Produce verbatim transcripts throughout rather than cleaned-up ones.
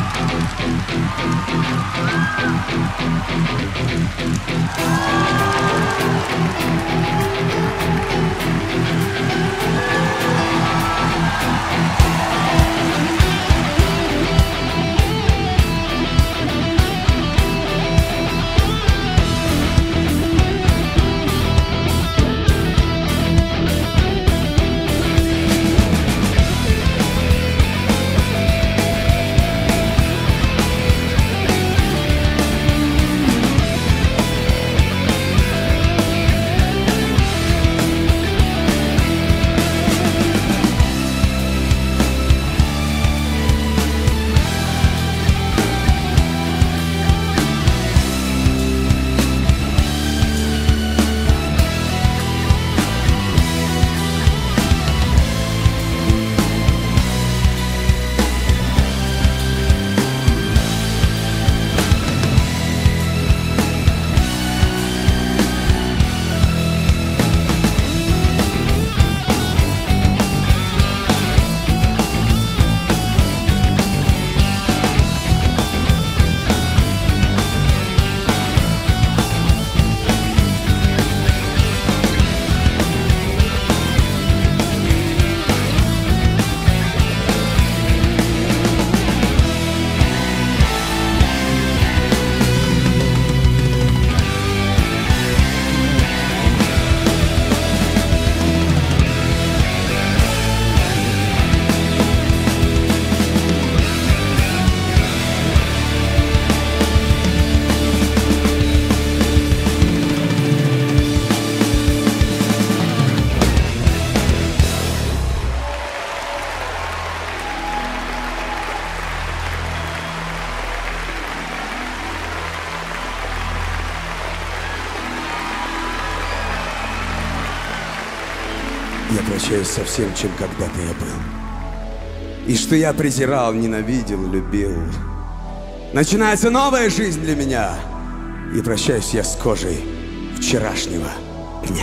Я прощаюсь со всем, чем когда-то я был. И что я презирал, ненавидел, любил. Начинается новая жизнь для меня. И прощаюсь я с кожей вчерашнего дня.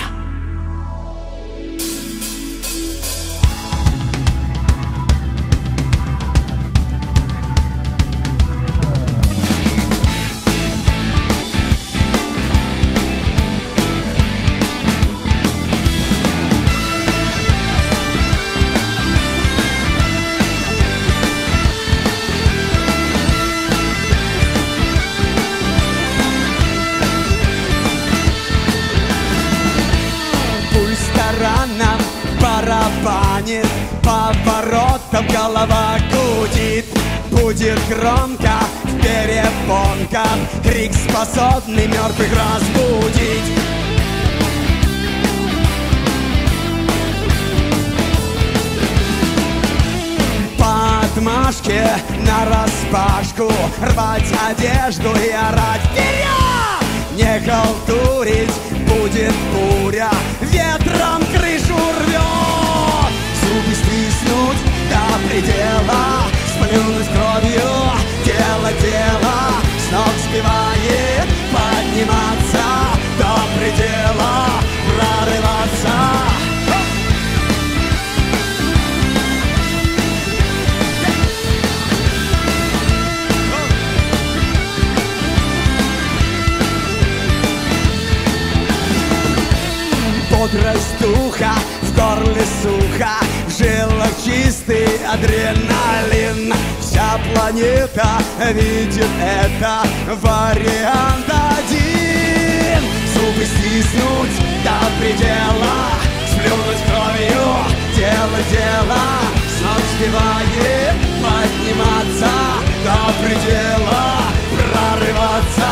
Барабанит, поворотом голова гудит. Будет громко в перепонках крик, способный мертвых разбудить. По отмашке нараспашку рвать одежду и орать вперед! Не халтурить, будет буря, ветром крышу рвет. Зубы стиснуть до предела, сплюнуть кровью, дело дело, с ног сбивает, подниматься до предела, прорываться. Бодрость духа, в горле сухо, в жилах чистый адреналин. Вся планета видит это, вариант один. Зубы стиснуть до предела, сплюнуть кровью, дело дело, с ног сбивает, подниматься до предела, прорываться.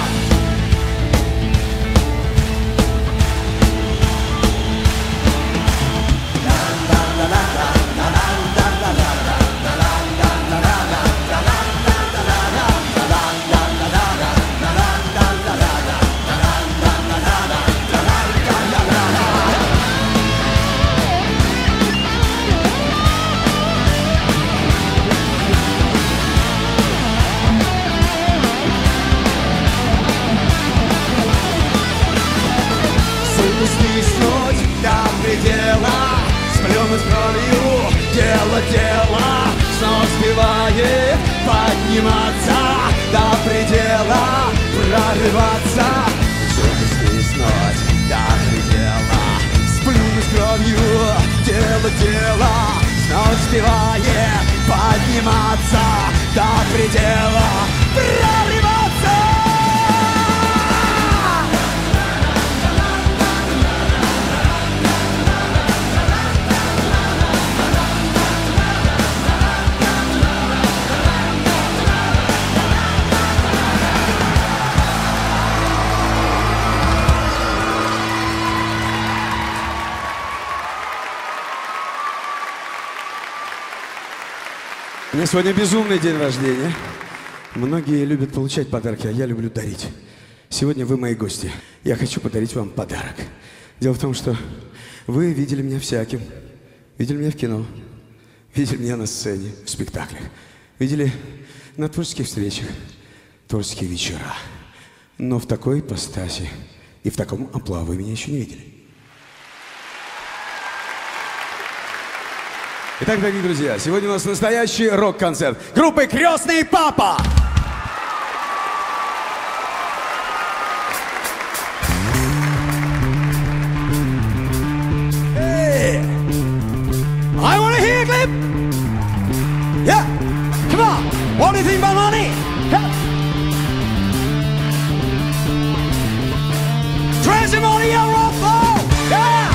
Стиснуть до предела, сплюнуть кровью, дело дело, снова сбивает, подниматься до предела, прорываться, свистнуть до предела, сплюнуть кровью, дело дело, снова успевая подниматься до предела, прорываться. У меня сегодня безумный день рождения. Многие любят получать подарки, а я люблю дарить. Сегодня вы мои гости. Я хочу подарить вам подарок. Дело в том, что вы видели меня всяким. Видели меня в кино. Видели меня на сцене, в спектаклях. Видели на творческих встречах, творческие вечера. Но в такой ипостаси и в таком амплуа вы меня еще не видели. Итак, дорогие друзья, сегодня у нас настоящий рок-концерт группы «Крестный Папа». Hey, I wanna hear a clip. Yeah, come on. What do you think about money? Yeah. Crazy money, yeah, rock flow. Yeah.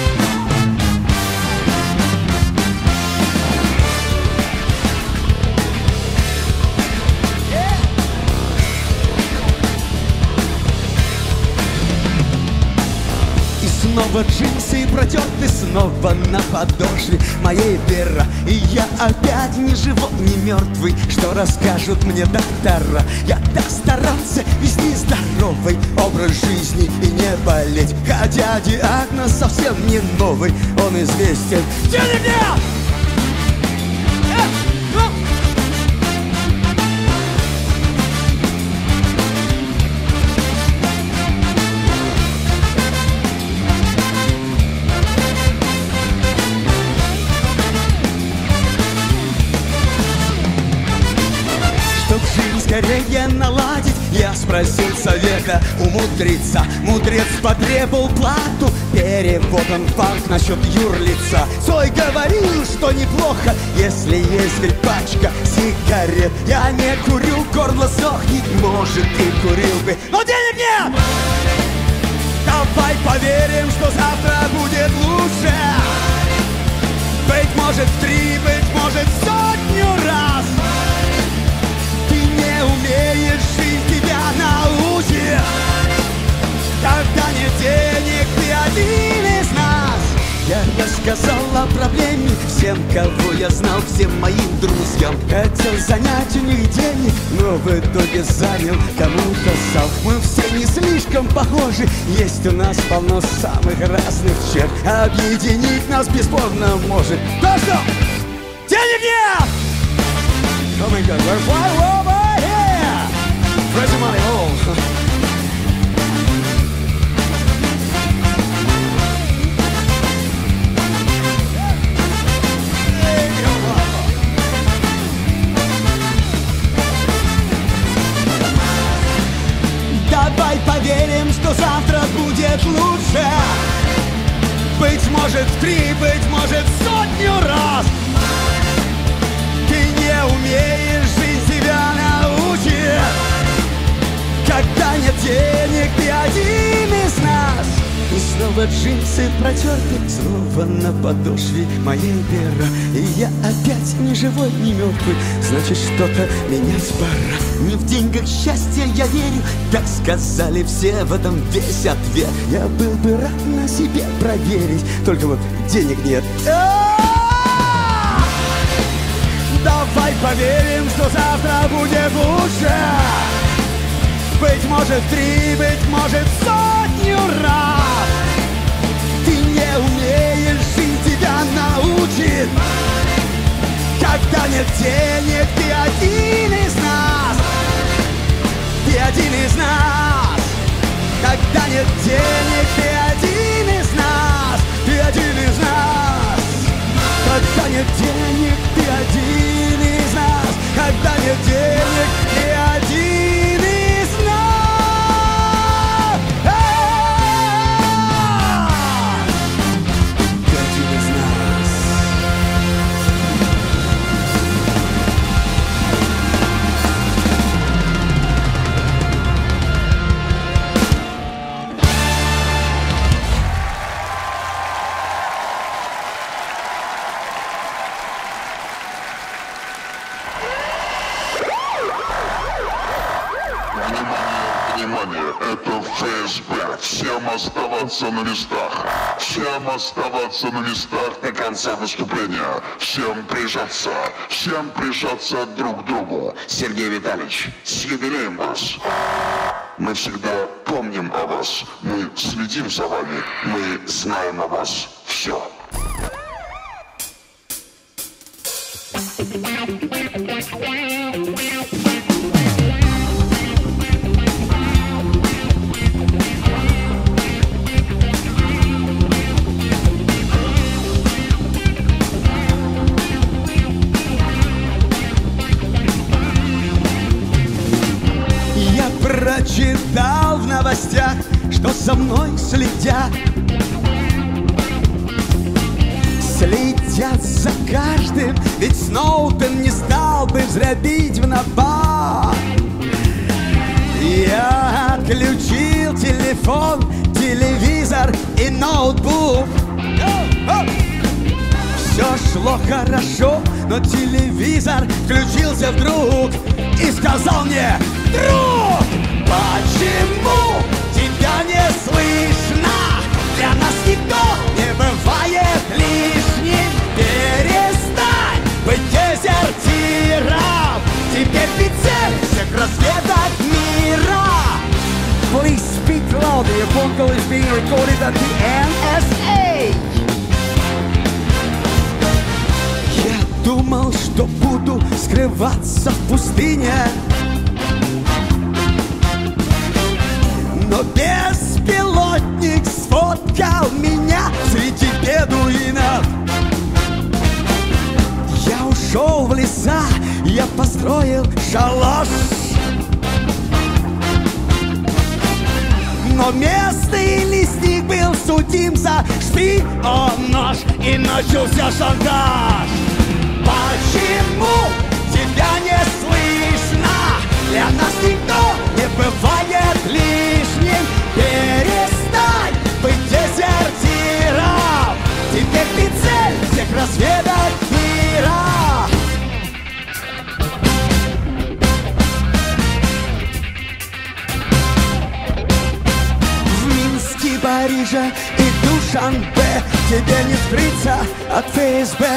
Снова джинсы протерты, снова на подошве моей пера. И я опять ни живой, ни мертвый. Что расскажут мне доктора? Я так старался вести здоровый образ жизни и не болеть. Хотя диагноз совсем не новый, он известен. Денег нет! Скорее наладить, я спросил совета умудриться. Мудрец потребовал плату, перевод он банк насчет юрлица. Цой говорил, что неплохо, если есть хоть пачка сигарет. Я не курю, горло сохнет, может и курил бы, но денег нет! Давай поверим, что завтра будет лучше. Быть может в три, быть может в сотню раз. Умеешь, жизнь тебя научит. Когда нет денег, ты один из нас. Я рассказал о проблеме всем, кого я знал, всем моим друзьям. Хотел занять у них денег, но в итоге занял кому-то сам. Мы все не слишком похожи, есть у нас полно самых разных черт. Объединить нас бесспорно может то, что денег нет! Oh my God, we're fly over here! Crazy money, oh! Давай поверим, что завтра будет лучше. Быть может в три, быть может в сотню раз. Ты не умеешь, жизнь тебя научит. Когда нет денег, ты один из нас. И снова джинсы протерты, снова на подошве моей пера. И я опять ни живой, ни мертвый, значит что-то менять пора. Не в деньгах счастья я верю, как сказали все, в этом весь ответ. Я был бы рад на себе проверить, только вот денег нет. Давай поверим, что завтра будет лучше. Быть может в три, быть может в сотню раз. Ты не умеешь, жизнь тебя научит. Когда нет денег, ты один из нас. Ты один из нас. Когда нет денег, ты один из нас. Ты один из нас. Когда нет денег, ты один из нас. Когда нет денег, внимание, это эф эс бэ. Всем оставаться на местах. Всем оставаться на местах до конца выступления. Всем прижаться. Всем прижаться друг к другу. Сергей Витальевич, с юбилеем вас. Мы всегда помним о вас. Мы следим за вами. Мы знаем о вас все. Я прочитал в новостях, что за мной следят. Следят за каждым, ведь Сноуден не стал бы зря бить в набат. Я отключил телефон, телевизор и ноутбук. Все шло хорошо, но телевизор включился вдруг и сказал мне: друг, почему тебя не слышно? Для нас никто не бывает лишним. Перестань быть дезертиром. Теперь ты цель всех разведок мира. Please speak louder. Your phone call is being recorded at the эн эс эй. Я думал, что буду скрываться в пустыне, но беспилотник сфоткал меня среди бедуинов. Я ушел в леса, я построил шалаш, но местный лесник был судим за шпионаж, и начался шантаж. Почему тебя не слышно? Для нас никто не бывает лишним. Перестань быть дезертиром. Теперь ты цель всех разведок мира. В Минске, Париже и Душанбе тебе не скрыться от эф эс бэ.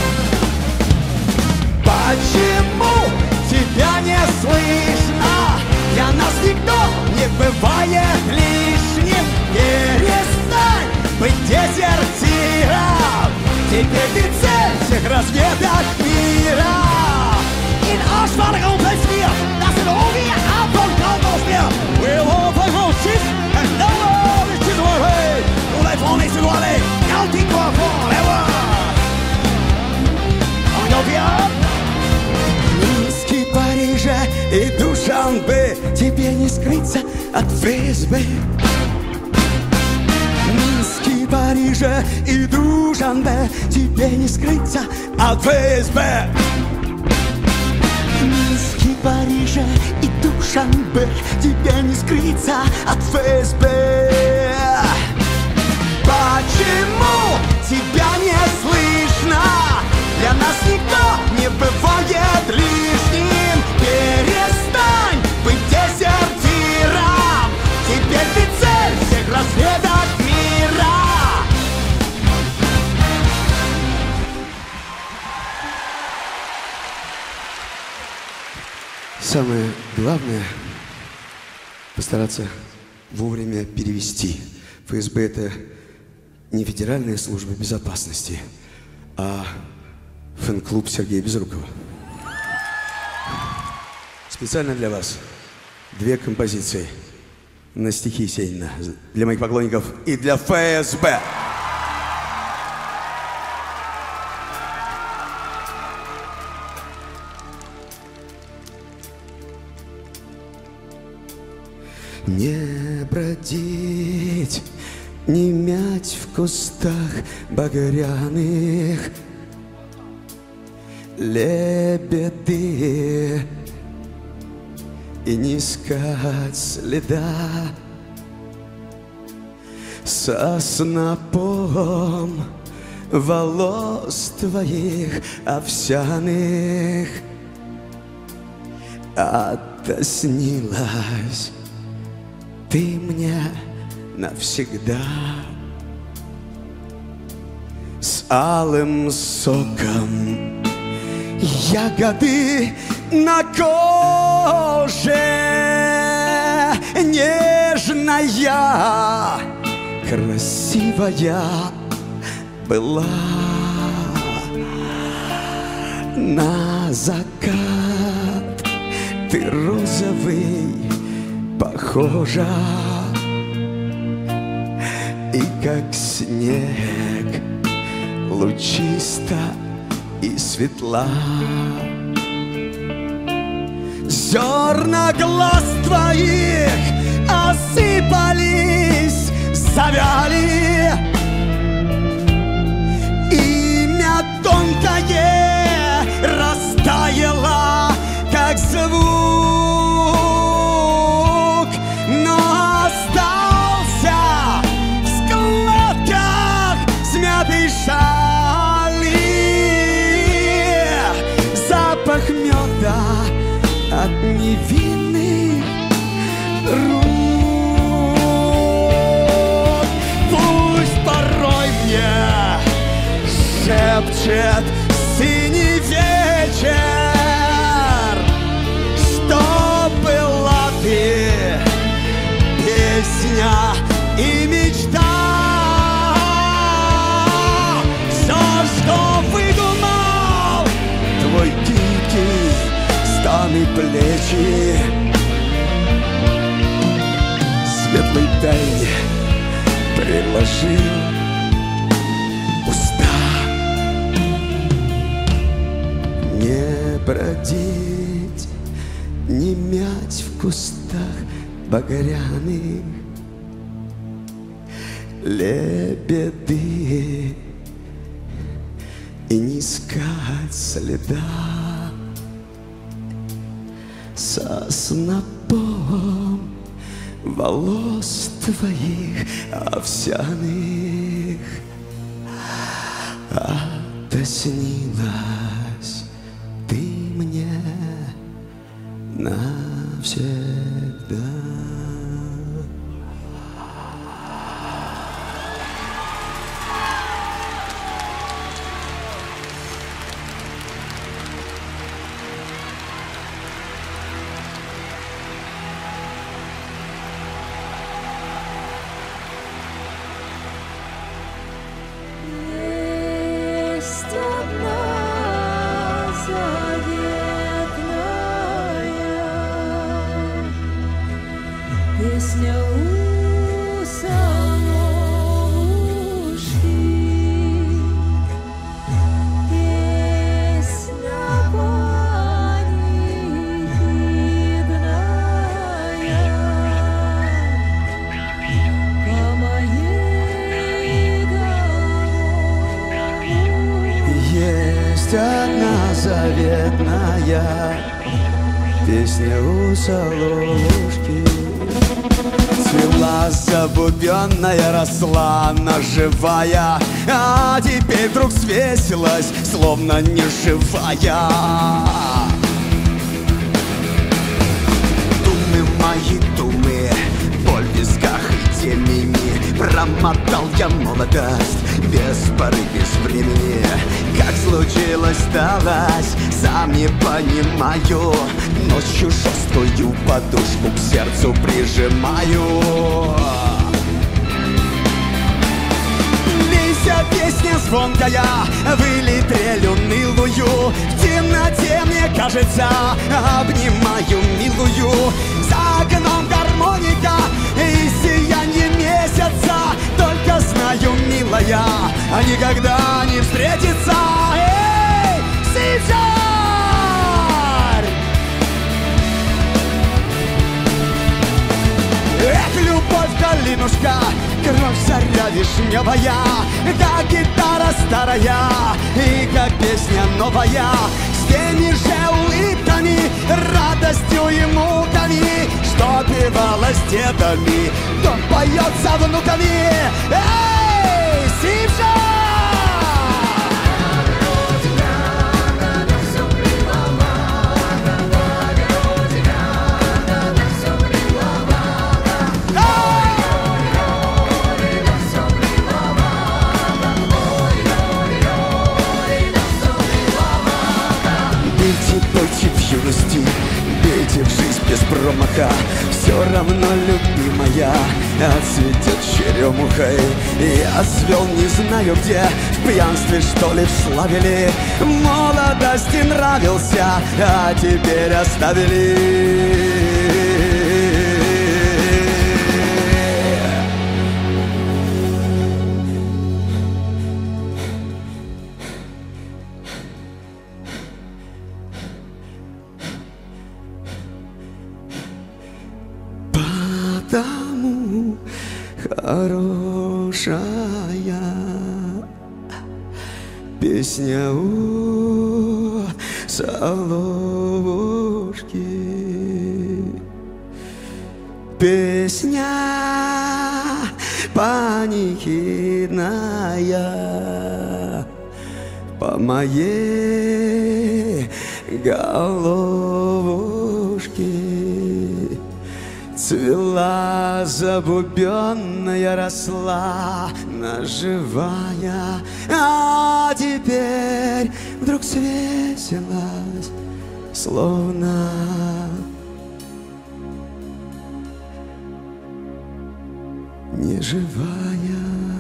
Почему тебя не слышно? Для нас никто не бывает лишним. Перестань быть дезертиром. Теперь ты цель всех разведок мира. In Arschwagen Platz vier, das sind Ovi ab und Kampf mehr. We'll all play for six and no more is to the way. On est on est sur aller. Now think for forever. On y revient. Минске, Париже и Душанбе тебе не скрыться от эф эс бэ. Минске, Париже и Душанбе тебе не скрыться от эф эс бэ. Минске, Париже и Душанбе тебе не скрыться от эф эс бэ. Почему тебя не слышно? Для нас никто не бывает лишним. Перестань быть дезертиром. Теперь ты цель всех разведок мира. Самое главное — постараться вовремя перевести. эф эс бэ — это не Федеральная служба безопасности, а фэн-клуб Сергея Безрукова. Специально для вас две композиции на стихи Есенина для моих поклонников и для эф эс бэ. Не бродить, не мять в кустах багряных лебеды и не искать следа со снопом волос твоих овсяных. Отоснилась ты мне навсегда. С алым соком ягоды на коже, нежная, красивая была. На закат ты розовый похожа, и как снег лучиста и светла. Зерна глаз твоих осыпались, завяли. Имя тонкое растаяло, как звук, но остался в складках смятой шали. Запах меда от невинных рук. Пусть порой мне шепчет синий вечер, что была ты, песня и мечта. Все, что выдумал твой гибкий стан и плечи, светлой тайне предложил уста. Не бродить, не мять в кустах багряных лебеды и не искать следа со снопом волос твоих овсяных. Отоснилась ты мне навсегда. Песня у соловушки, песня панихидная, по моей голове. Есть одна заветная песня у соловушки. Цвела забубенная, росла она живая, а теперь вдруг свесилась, словно неживая. Думы мои, думы, боль в висках и темени, промотал я молодость без поры, без времени. Как случилось, сталось, сам не понимаю. Ночью жесткую подушку к сердцу прижимаю. Лейся, песня звонкая, выли трель унылую. В темноте, мне кажется, обнимаю милую. За окном гармоника и сияние месяца. Только знаю, милая, никогда не встретится. Эй, сейчас! Эх, любовь, калинушка, кровь заря вишневая, да гитара старая, и как песня новая, с теми же улыбками, радостью и муками, что певалась дедами, то поется внуками. Эй, Сивжа! Ah! Бейте, бойте в юности, бейте в жизнь без промаха. Все равно, любимая, отцветет черемухой. Я свел не знаю где, в пьянстве что ли, в славе ли. В молодости нравился, а теперь оставили. Потому хорошая песня у соловушки, песня панихидная по моей головушке. Цвела забубенная, росла наживая, а теперь вдруг свесилась, словно неживая.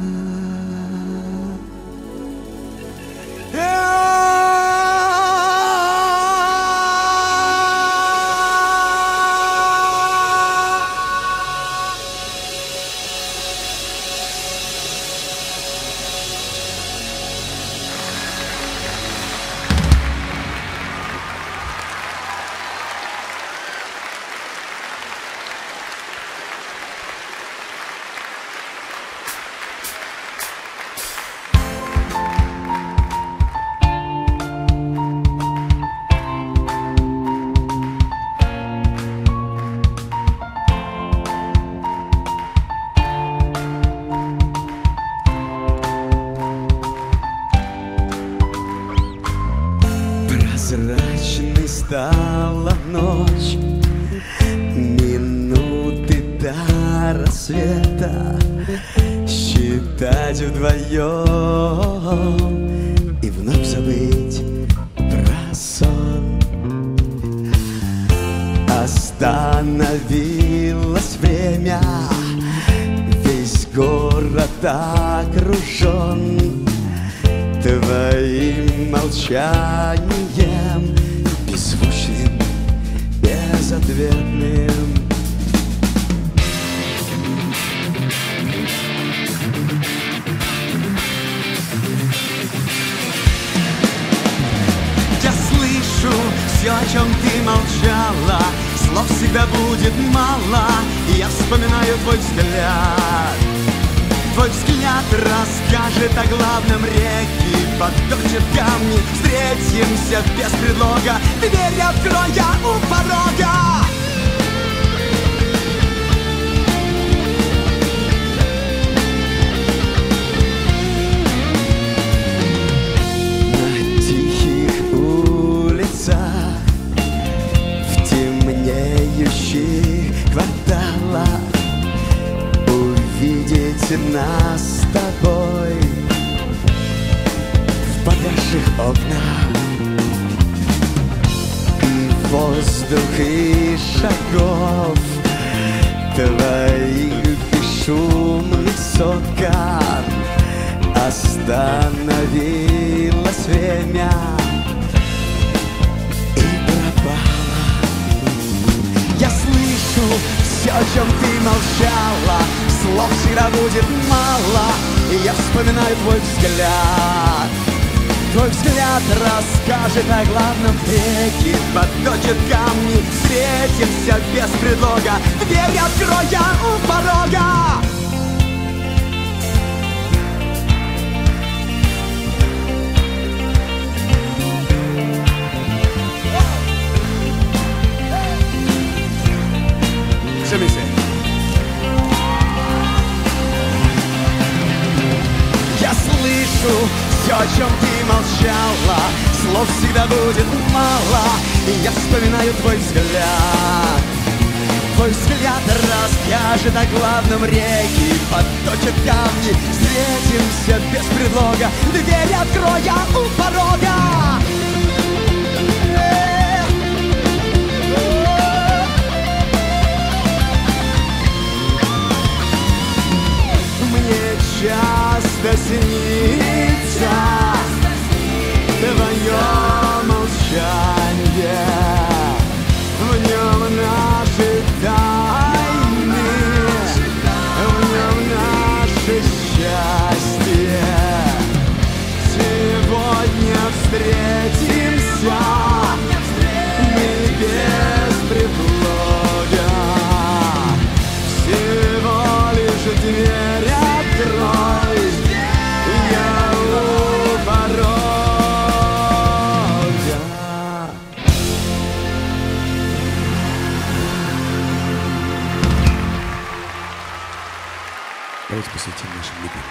Прозрачной стала ночь, минуты до рассвета, считать вдвоем и вновь забыть про сон. Остановилось время, весь город окружен твоим молчанием, беззвучным, безответным. Я слышу все, о чем ты молчала, слов всегда будет мало, и я вспоминаю твой взгляд. Твой взгляд расскажет о главном, реки подточит камни. Встретимся без предлога, дверь открой я у порога. На тихих улицах, в темнеющих кварталах увидеть нас с тобой в погасших окнах. И воздух, и шагов твоих бесшумных сотках остановилось время и пропало. Я слышу все, о чем ты молчала, слов всегда будет мало, и я вспоминаю твой взгляд. Твой взгляд расскажет о главном, реки подточит камни. Встретимся без предлога, дверь открой я у порога. Я слышу все, о чем ты молчала, слов всегда будет мало, и я вспоминаю твой взгляд. Твой взгляд расскажет о главном, реки подточит камни. Встретимся без предлога, дверь открой я у порога. давайте посвятим нашим любимым.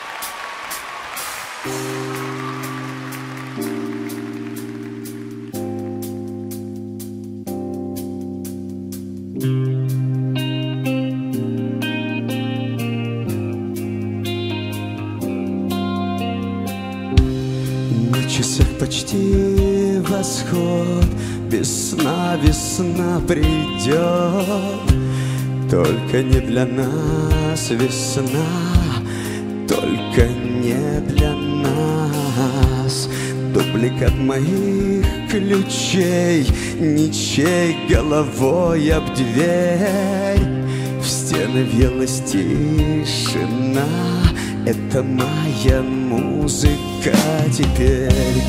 На часах почти восход, без сна весна придет. Только не для нас весна, только не для нас. Дубликат моих ключей, ничей головой об дверь. В стены въелась тишина, это моя музыка теперь.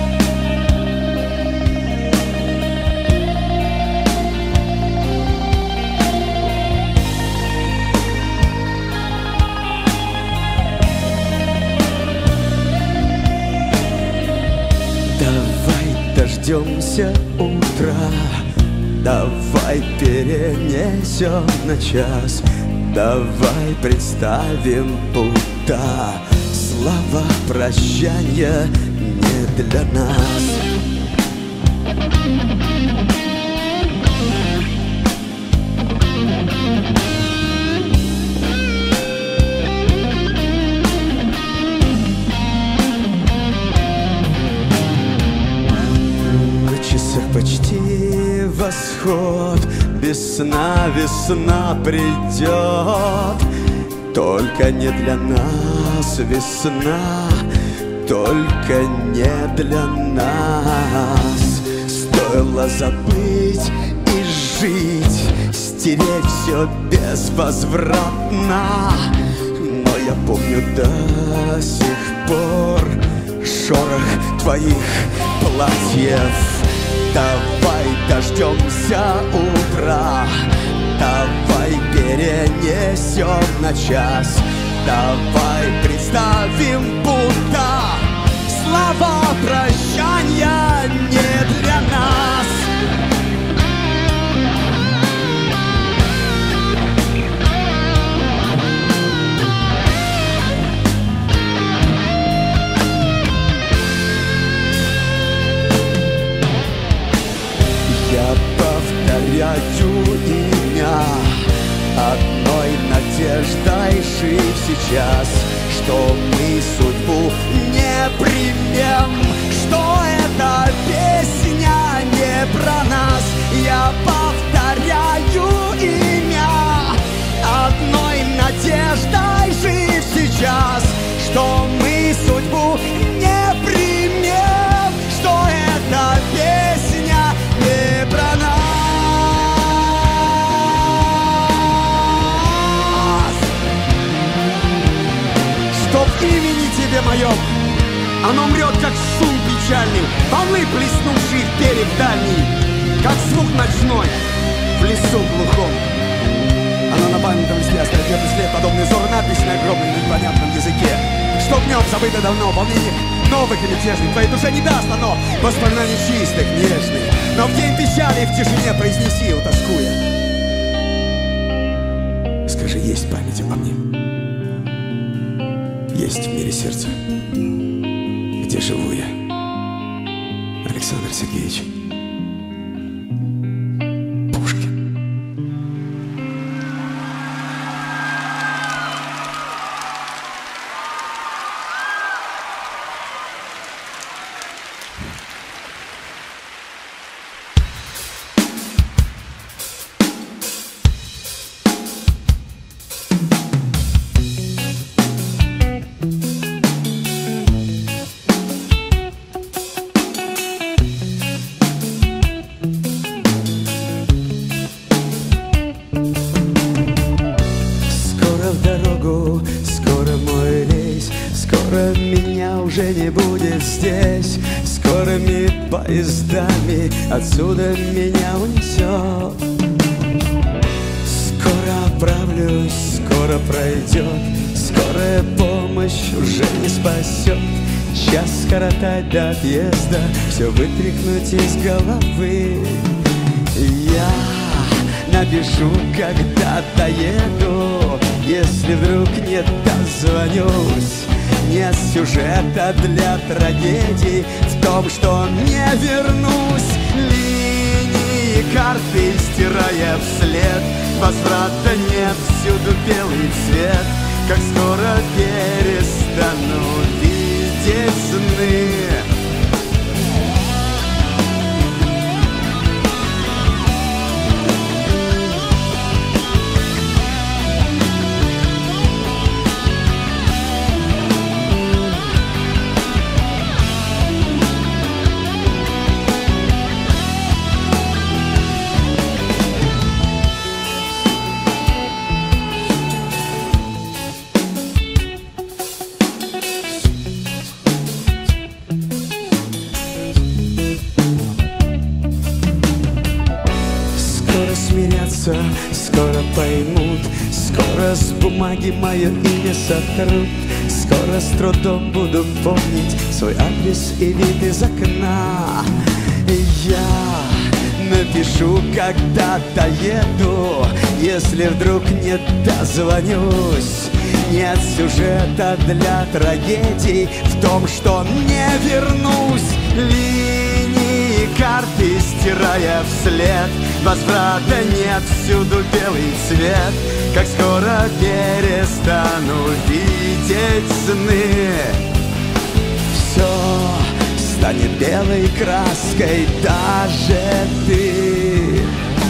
Давай дождемся утра, давай перенесем на час. Давай представим, будто слова прощания не для нас. На часах почти восход, без сна весна придет. Только не для нас весна, только не для нас. Стоило забыть и жить, стереть все безвозвратно. Но я помню до сих пор шорох твоих платьев. Давай дождемся утра, давай перенесем на час. Давай представим, будто слова прощания не для нас. Я повторяю имя, одной надеждой жив сейчас, что мы судьбу не примем, что эта песня не про нас. Я повторяю имя, одной надеждой жив сейчас, что мы судьбу не примем, что эта песня не про нас. Чтоб имени тебе моем, оно мрет, как шум печальный, волны, плеснувшие в берег дальний, как звук ночной в лесу глухом. Оно на памятном листе остается след, подобный взор надпись на огромном непонятном языке. Что в нем забыто давно, волнение новых и мятежных твоей душе не даст оно воспоминаний чистых, нежных. Но в день печали в тишине произнеси, утоскуя: скажи, есть память обо мне? Есть в мире сердце, где живу я. Александр Сергеевич Пушкин. Уже не будет здесь, скорыми поездами отсюда меня унесет. Скоро оправлюсь, скоро пройдет, скорая помощь уже не спасет. Час скоротать до отъезда, все вытряхнуть из головы. Я напишу, когда доеду, если вдруг не дозвонюсь. Нет сюжета для трагедий в том, что не вернусь. Линии карты стирая вслед, возврата нет, всюду белый цвет. Как скоро перестану видеть сны. Скоро поймут, скоро с бумаги мое имя сотрут. Скоро с трудом буду помнить свой адрес и вид из окна. И я напишу, когда доеду, если вдруг не дозвонюсь. Нет сюжета для трагедий в том, что не вернусь. Линии карты стирая вслед, возврата нет, всюду белый цвет. Как скоро перестану видеть сны. Все станет белой краской, даже ты.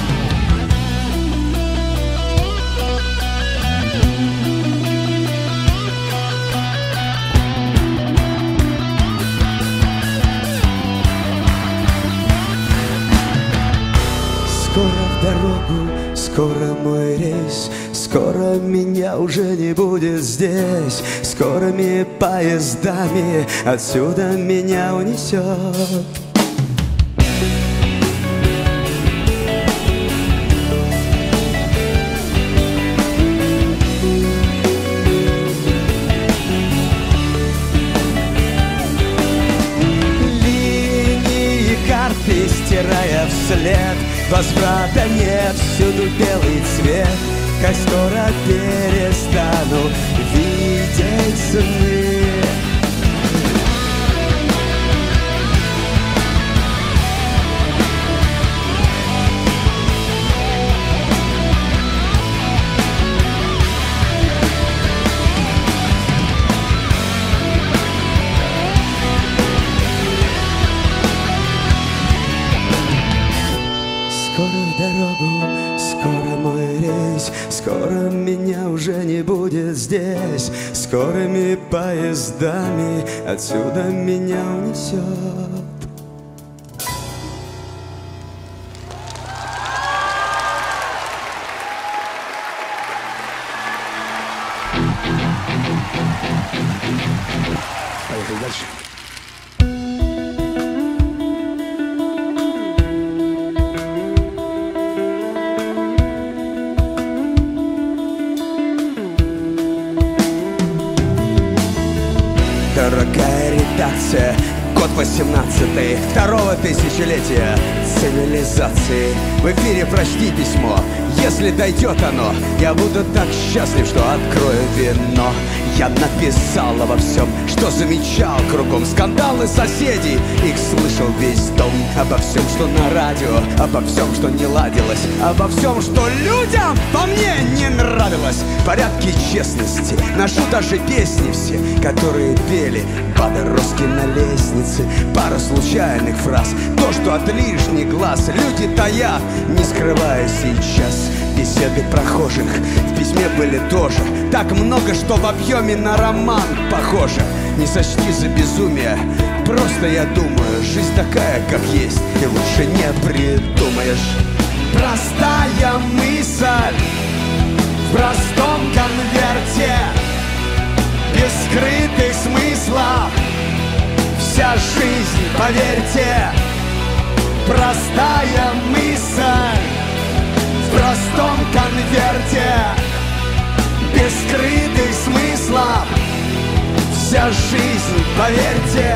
Скоро в дорогу, скоро мой рейс, скоро меня уже не будет здесь. Скорыми поездами отсюда меня унесет. Линии карты стирая вслед, возврата нет, всюду белый цвет. Как скоро перестану видеть сны. Скоро в дорогу, скоро мой рейс, скоро меня уже не будет здесь. Скорыми поездами отсюда меня унесет. Поехали дальше. Дорогая редакция, год восемнадцатый, второго тысячелетия цивилизации. В эфире «Прочти письмо», если дойдет оно, я буду так счастлив, что открою вино. Я написал обо всем, что замечал кругом. Скандалы соседей, их слышал весь дом. Обо всем, что на радио, обо всем, что не ладилось, обо всем, что людям по мне не нравилось. Порядки честности, ношу даже песни все, которые пели подростки на лестнице. Пара случайных фраз, то, что от лишних глаз люди таят, не скрывая сейчас. Беседы прохожих в письме были тоже так много, что в объеме на роман похоже. Не сочти за безумие, просто я думаю, жизнь такая, как есть, и лучше не придумаешь. Простая мысль в простом конверте, без скрытых смыслов, вся жизнь, поверьте. Простая мысль в простом конверте, без скрытых смыслов, вся жизнь, поверьте.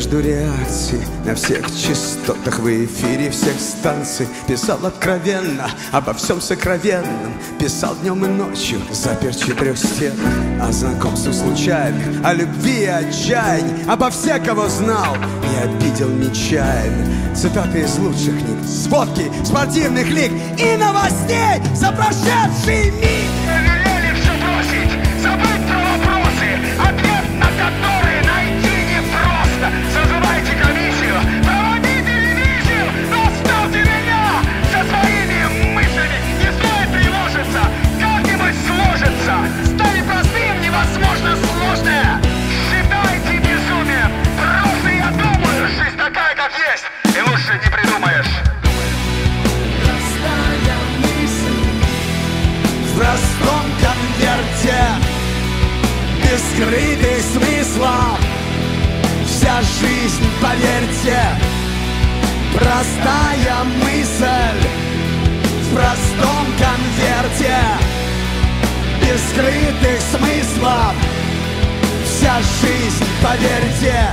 жду реакции на всех частотах в эфире всех станций. Писал откровенно, обо всем сокровенном. Писал днем и ночью, запер четырех стен. О знакомстве случайных, о любви и отчаянии, обо всех, кого знал и обидел нечаянно. Цитаты из лучших книг, сводки спортивных лиг и новостей за прошедший миг. Велели все бросить, забыть про вопросы, ответ на которые найти непросто. Созывайте комиссию, проводите ревизию, но оставьте меня со своими мыслями. Не стоит тревожиться, как-нибудь сложится. Стали простым, невозможно сложное. Считайте безумием, просто я думаю, жизнь такая, как есть, и лучше не придумаешь. В простом конверте, без скрытых смыслов, вся жизнь, поверьте, простая мысль. В простом конверте, без скрытых смыслов, вся жизнь, поверьте.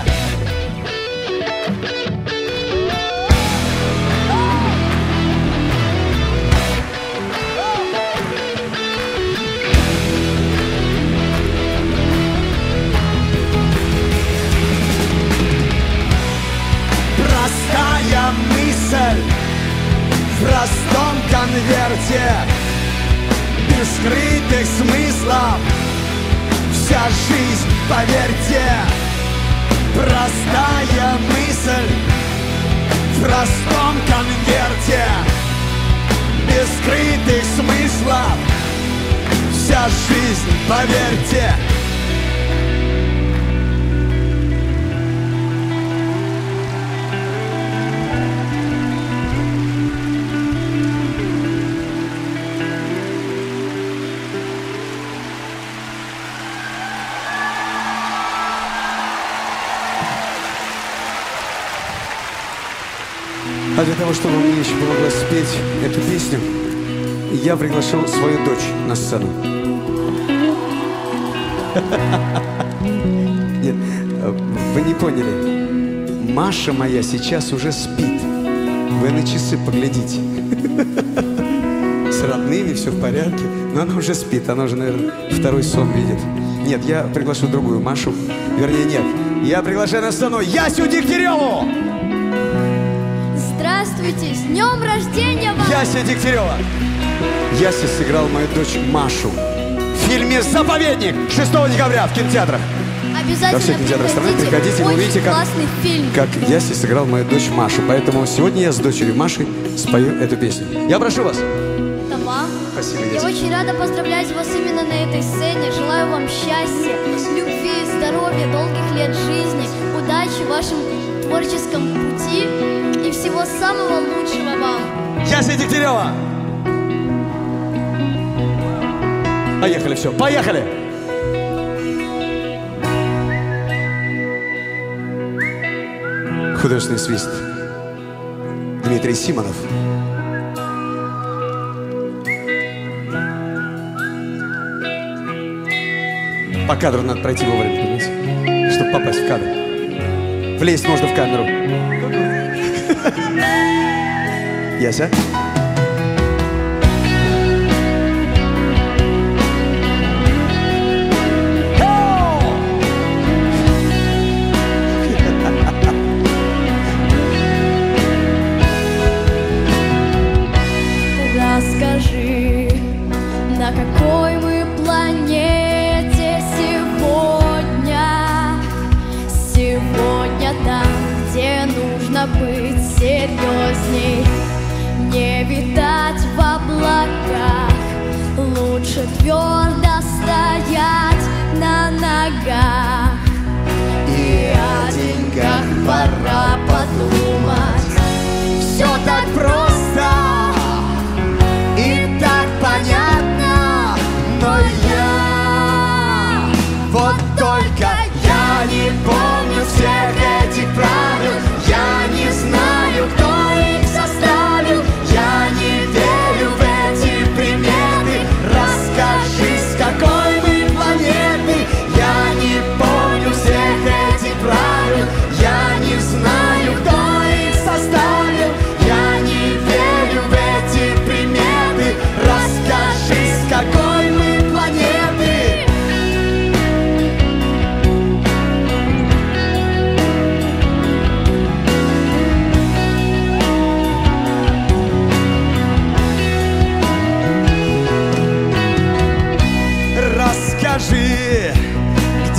Простая мысль в простом конверте, без скрытых смыслов, вся жизнь, поверьте. Простая мысль в простом конверте, без скрытых смыслов, вся жизнь, поверьте. А для того, чтобы мне еще помогла спеть эту песню, я приглашал свою дочь на сцену. Нет, вы не поняли. Маша моя сейчас уже спит. Вы на часы поглядите. С родными все в порядке. Но она уже спит. Она уже, наверное, второй сон видит. Нет, я приглашу другую Машу. Вернее, нет. Я приглашаю на сцену Ясю Дегтяреву! Здравствуйте, с днем рождения вам! Яся Дегтярева! Яся сыграл мою дочь Машу в фильме «Заповедник» шестого декабря в кинотеатрах. Обязательно Во всех кинотеатрах страны приходите, вы Очень увидите, как, классный фильм. как Яся сыграл мою дочь Машу. Поэтому сегодня я с дочерью Машей спою эту песню. Я прошу вас. Это вам. Спасибо, Я Яся. очень рада поздравлять вас именно на этой сцене. Желаю вам счастья, любви, здоровья, долгих лет жизни, удачи в вашем творческом пути и всего самого лучшего вам. Яся Дегтярева! Поехали, все, поехали! Художественный свист. Дмитрий Симонов. По кадру надо пройти вовремя, понимаете? Чтобы попасть в кадр. Влезть можно в камеру. Яся? Расскажи, на какой мы планете сегодня? Сегодня там, где нужно быть серьезней. Не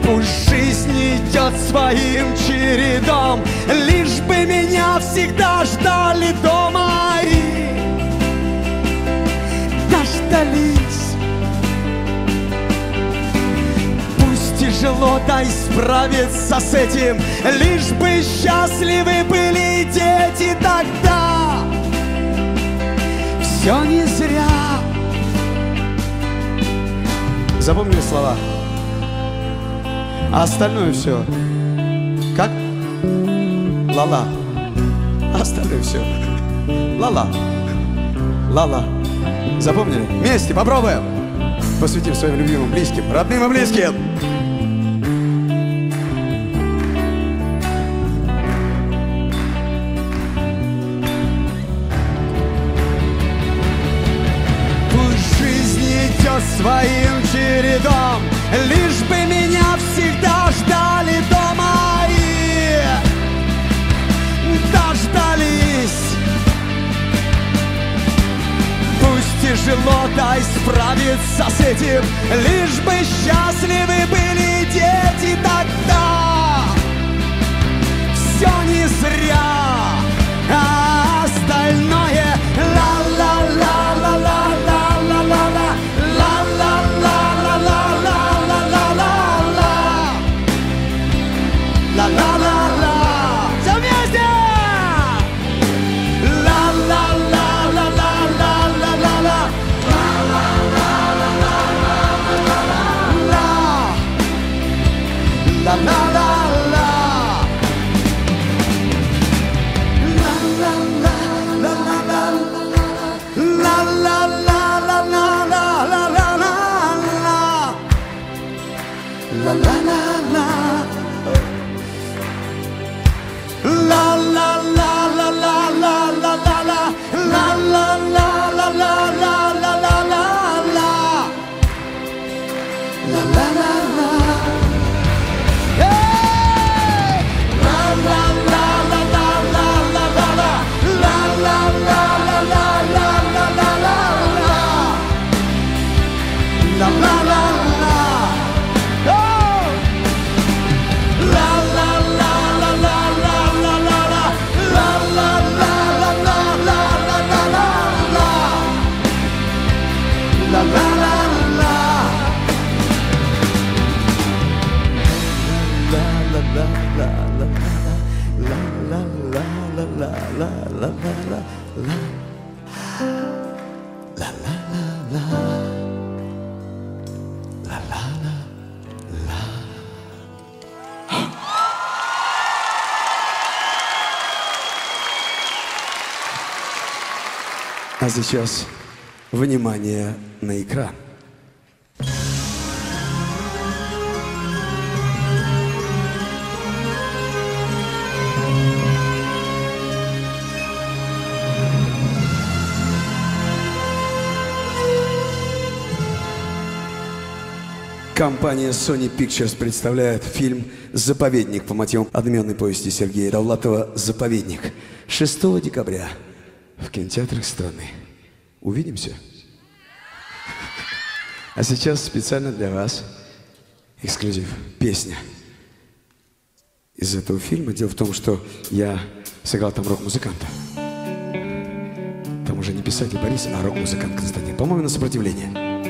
Пусть жизнь идет своим чередом, лишь бы меня всегда ждали дома и дождались. Пусть тяжело, да и справиться с этим, лишь бы счастливы были дети тогда. Все не зря. Запомнили слова? А остальное все. Как? Ла-ла. Остальное все. Ла-ла. Ла-ла. Запомнили? Вместе попробуем. Посвятим своим любимым, близким, родным и близким. Пусть жизнь идет своим чередом, лишь бы меня всегда ждали дома и дождались. Пусть тяжело, да и справиться с этим, лишь бы счастливы были дети тогда. Все не зря, а остальное ла-ла-ла-ла-ла-ла-ла-ла-ла. Ла-ла-ла-ла, все вместе! Ла-ла-ла-ла-ла-ла-ла-ла-ла. Ла-ла-ла-ла. А сейчас внимание на экран. Компания Sony Pictures представляет фильм «Заповедник» по мотивам одноименной повести Сергея Довлатова «Заповедник». шестого декабря в кинотеатрах страны. Увидимся. А сейчас специально для вас эксклюзив. Песня из этого фильма. Дело в том, что я сыграл там рок-музыканта. Там уже не писатель Борис, а рок-музыкант Константин. По-моему, на сопротивление.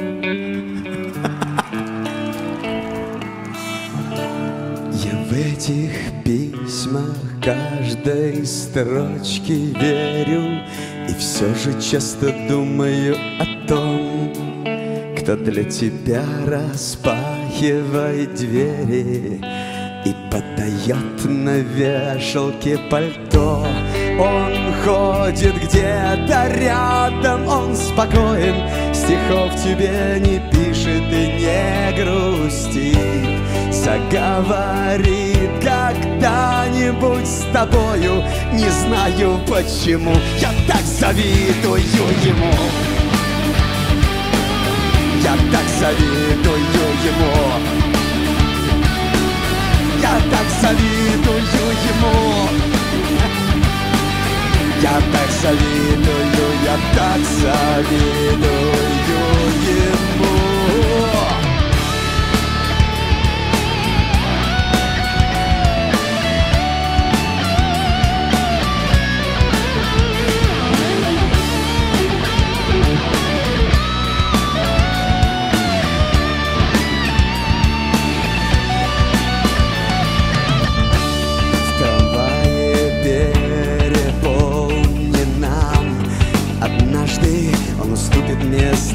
Я в этих письмах каждой строчке верю, и все же часто думаю о том, кто для тебя распахивает двери и подает на вешалке пальто. Он ходит где-то рядом, он спокоен, стихов тебе не пишет и не грустит. Заговорит когда-нибудь с тобою, не знаю почему, я так завидую ему. Я так завидую ему. Я так завидую ему. Я так завидую, я так завидую ему.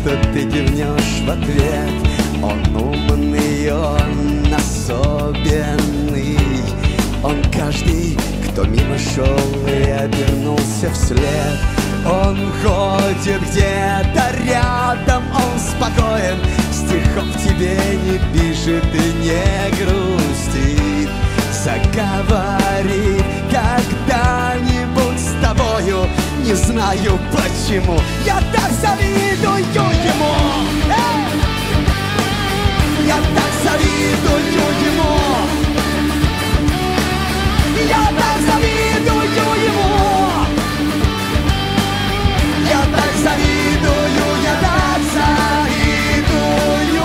что ты кивнешь в ответ. Он умный, он особенный. Он каждый, кто мимо шел и обернулся вслед. Он ходит где-то рядом, он спокоен, стихов тебе не пишет и не грустит. Заговорит когда-нибудь с тобою, не знаю почему, я так завидую ему. Эй! Я так завидую ему. Я так завидую ему. Я так завидую, я так завидую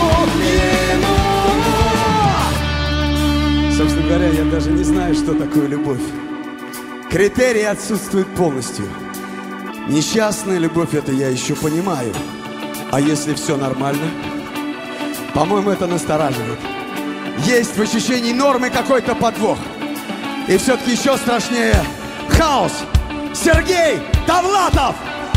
ему. Собственно говоря, я даже не знаю, что такое любовь. Критерии отсутствуют полностью. Несчастная любовь, это я еще понимаю. А если все нормально? По-моему, это настораживает. Есть в ощущении нормы какой-то подвох. И все-таки еще страшнее хаос. Сергей Довлатов!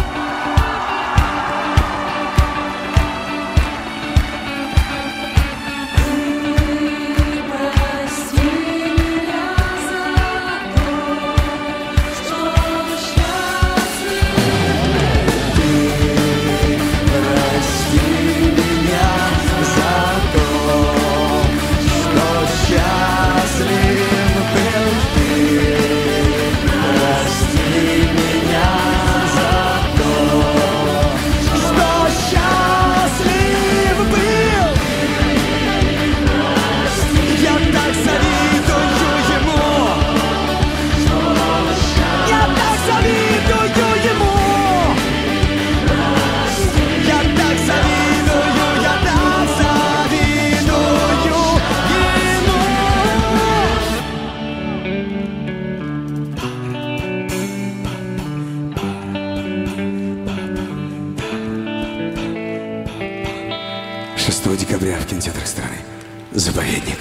шестого декабря в кинотеатрах страны. «Заповедник».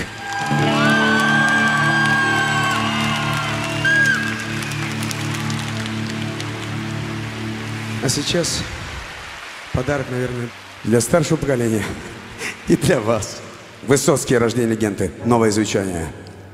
А сейчас подарок, наверное, для старшего поколения и для вас. Высоцкий, «Рождение легенды», новое звучание.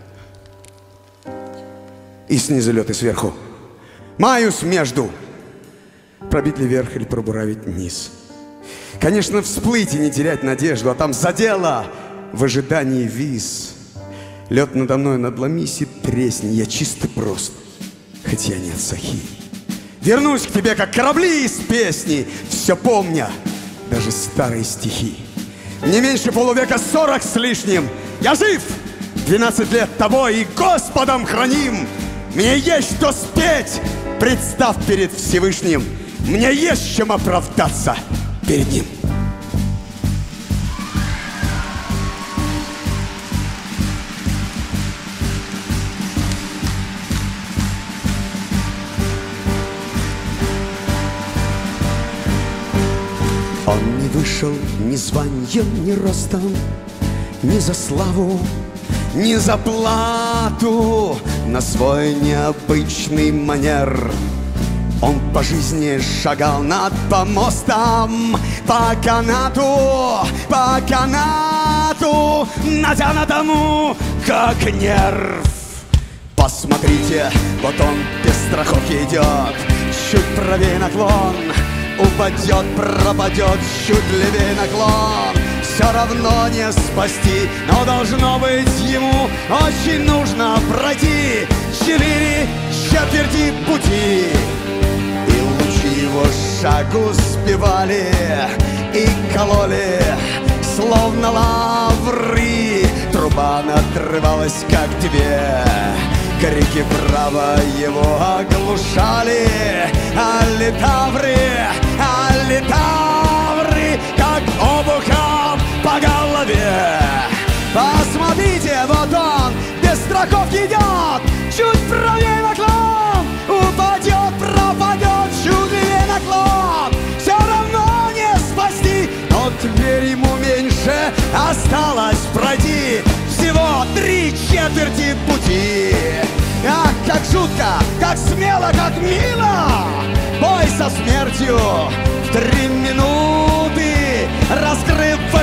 И снизу лед, и сверху. Маюсь между. Пробить ли вверх или пробуравить низ. Конечно, всплыть и не терять надежду, а там задело в ожидании виз. Лед надо мной надломись и тресни, я чисто прост, хоть я не от сахи. Вернусь к тебе, как корабли из песни, все помня, даже старые стихи. Не меньше полувека, сорок с лишним, я жив, двенадцать лет тобой и Господом храним. Мне есть что спеть, представ перед Всевышним. Мне есть чем оправдаться перед ним. Он не вышел ни званием, ни ростом, ни за славу, ни за плату, на свой необычный манер. Он по жизни шагал над помостом, по канату, по канату, натянутому, как нерв. Посмотрите, вот он без страховки идет, чуть правее наклон, упадет, пропадет, чуть левее наклон. Все равно не спасти, но должно быть ему очень нужно пройти четыре четверти пути. И лучи его шагу сбивали и кололи, словно лавры. Труба надрывалась, как две, крики вправо его оглушали. А литавры, а литавры, как обухом по голове. Посмотрите, вот он без страховки идет, чуть правее наклон, упадет, пропадет, чуть левее наклон. Все равно не спасти, но теперь ему меньше осталось пройти. Всего три четверти пути. Ах, как жутко, как смело, как мило, бой со смертью в три минуты.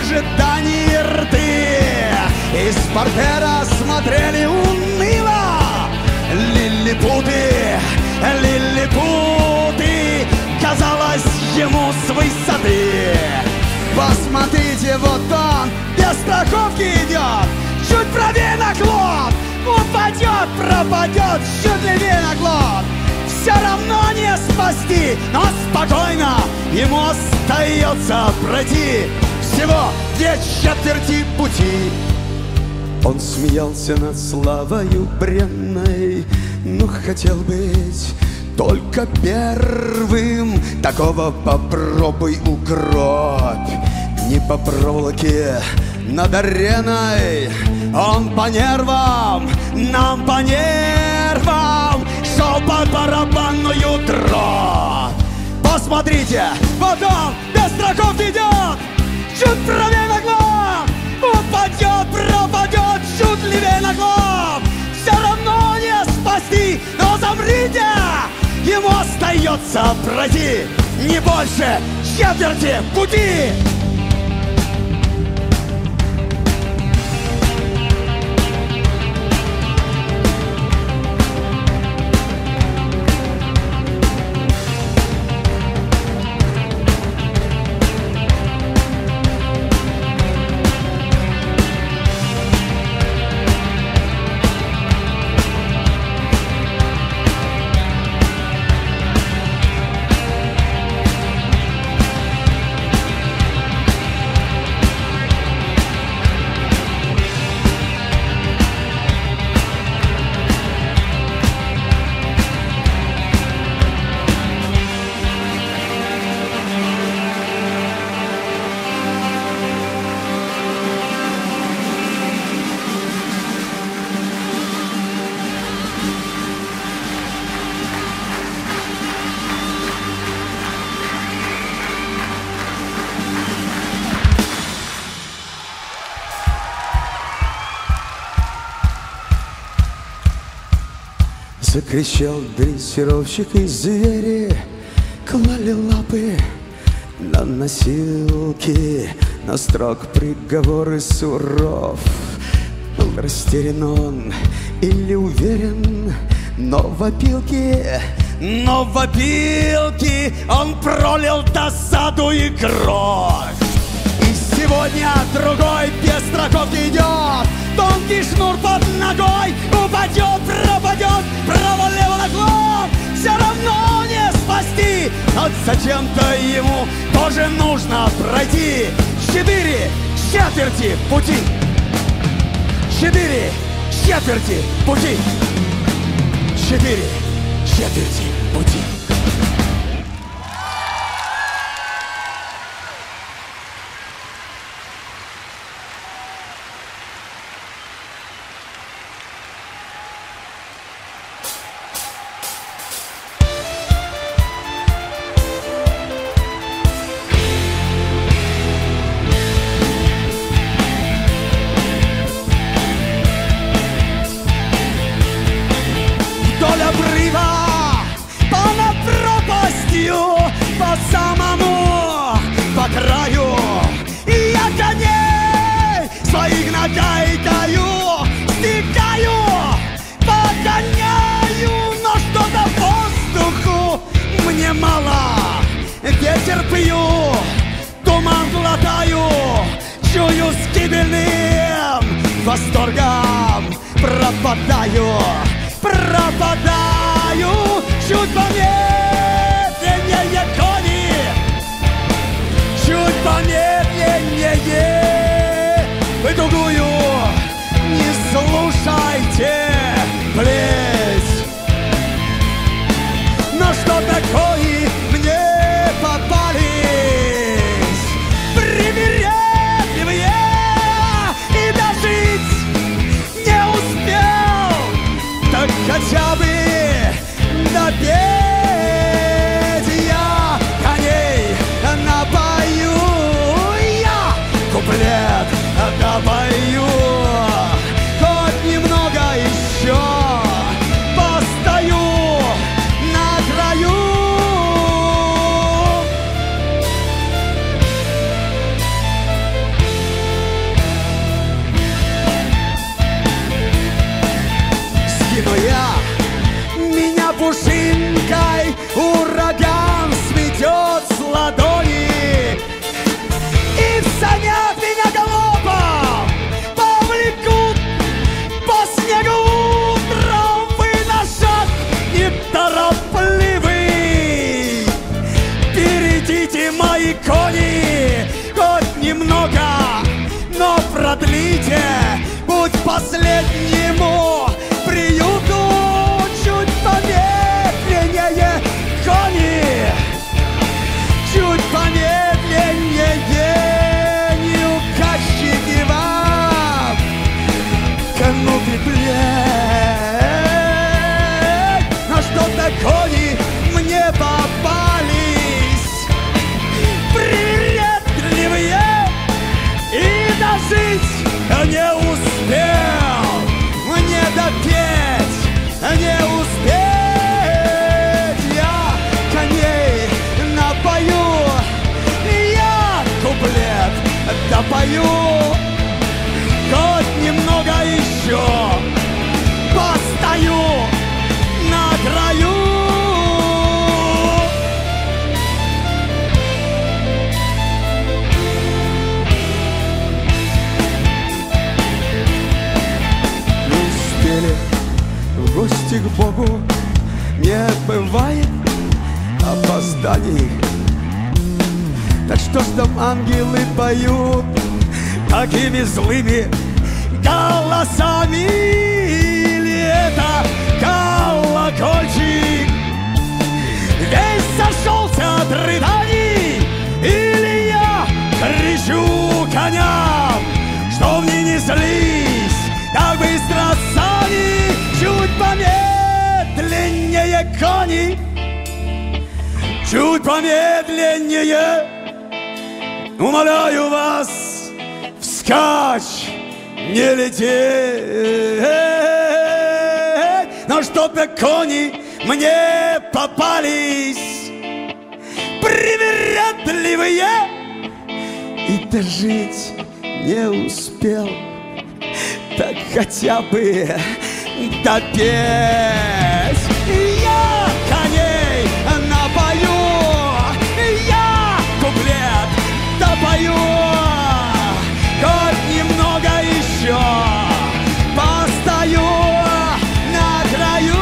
ожидании рты из портера смотрели уныло. Лилипуты, лилипуты, казалось ему с высоты. Посмотрите, вот он без страховки идет, чуть правее наклон, упадет, пропадет, чуть левее наклон. Все равно не спасти, но спокойно ему остается пройти всего две четверти пути. Он смеялся над славою бренной, но хотел быть только первым. Такого попробуй укропь, не по проволоке над ареной. Он по нервам, нам по нервам, шел под барабанную дробь. Посмотрите, вот он без страховки идет, чуть правее наклон, упадет, пропадет, чуть левее наклон. Все равно не спасти, но замрите, ему остается пройти не больше четверти пути. Закричал дрессировщик, и звери клали лапы на носилки. На строг приговор и суров. Был растерян он или уверен, но в опилке, но в опилке он пролил досаду и кровь. И сегодня другой без страховки идет, тонкий шнур под ногой, упадет, пропадет, право-лево наклон. Все равно не спасти, но зачем-то ему тоже нужно пройти четыре четверти пути. Четыре четверти пути. Четыре четверти пути. Ветер пью, туман глотаю, чую с гибельным восторгом. Пропадаю, пропадаю, чуть помедленнее кони, чуть помедленнее в другую. Не слушайте, плеть, но что такое мне попались привередливые, и дожить не успел, так хотя бы допеть я коней напою, я куплет допою, хоть немного еще постою на краю. немного, но продлите путь к последнему приюту. Чуть помедленнее, кони, чуть помедленнее, не укачите вам кону приплеть. Но что-то кони мне попались привередливые, и дожить не успел, мне допеть не успеть. Я коней напою, я куплет допою, хоть немного еще постою на краю. В гости к Богу не бывает опозданий. Так что ж там ангелы поют такими злыми голосами? Или это колокольчик весь сошелся от рыданий? Или я кричу коням, что мне не неслись так быстро сани? Чуть помедленнее, кони, чуть помедленнее, умоляю вас, вскачь, не лететь. Но что-то кони мне попались привередливые, и дожить не успел, так хотя бы допеть. Я коней напою, я куплет допою, хоть немного еще постою на краю.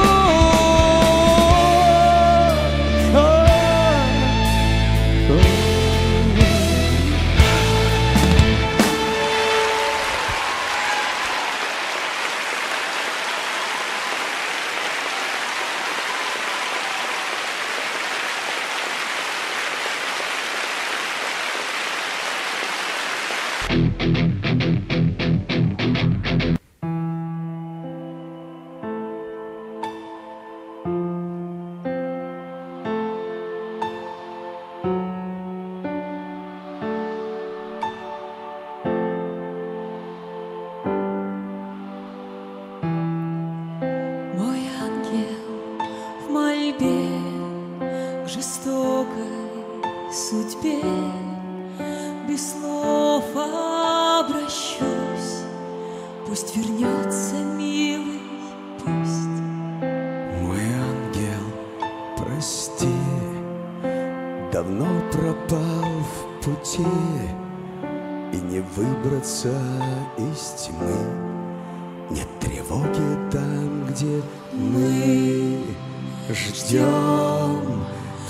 Из тьмы нет тревоги там, где мы ждем в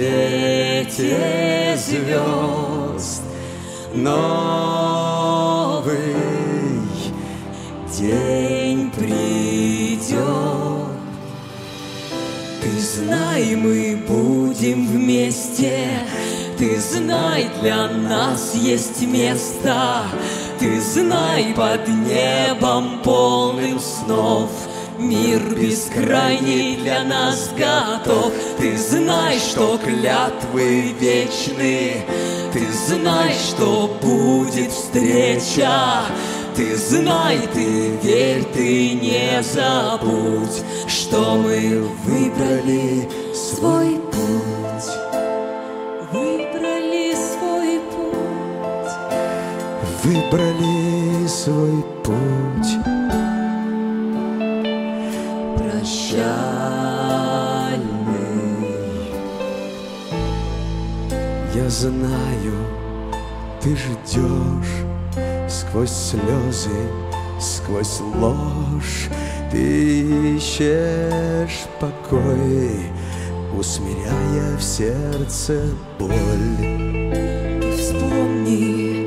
свете звезд новый день придет. Ты знай, мы будем вместе. Ты знай, для нас есть место. Ты знай, под небом полным снов мир бескрайний для нас готов. Ты знай, что клятвы вечны. Ты знай, что будет встреча. Ты знай, ты верь, ты не забудь, что мы выбрали свой путь. Выбрали свой путь. Прощальный. Я знаю, ты ждешь сквозь слезы, сквозь ложь. Ты ищешь покой, усмиряя в сердце боль. Ты вспомни,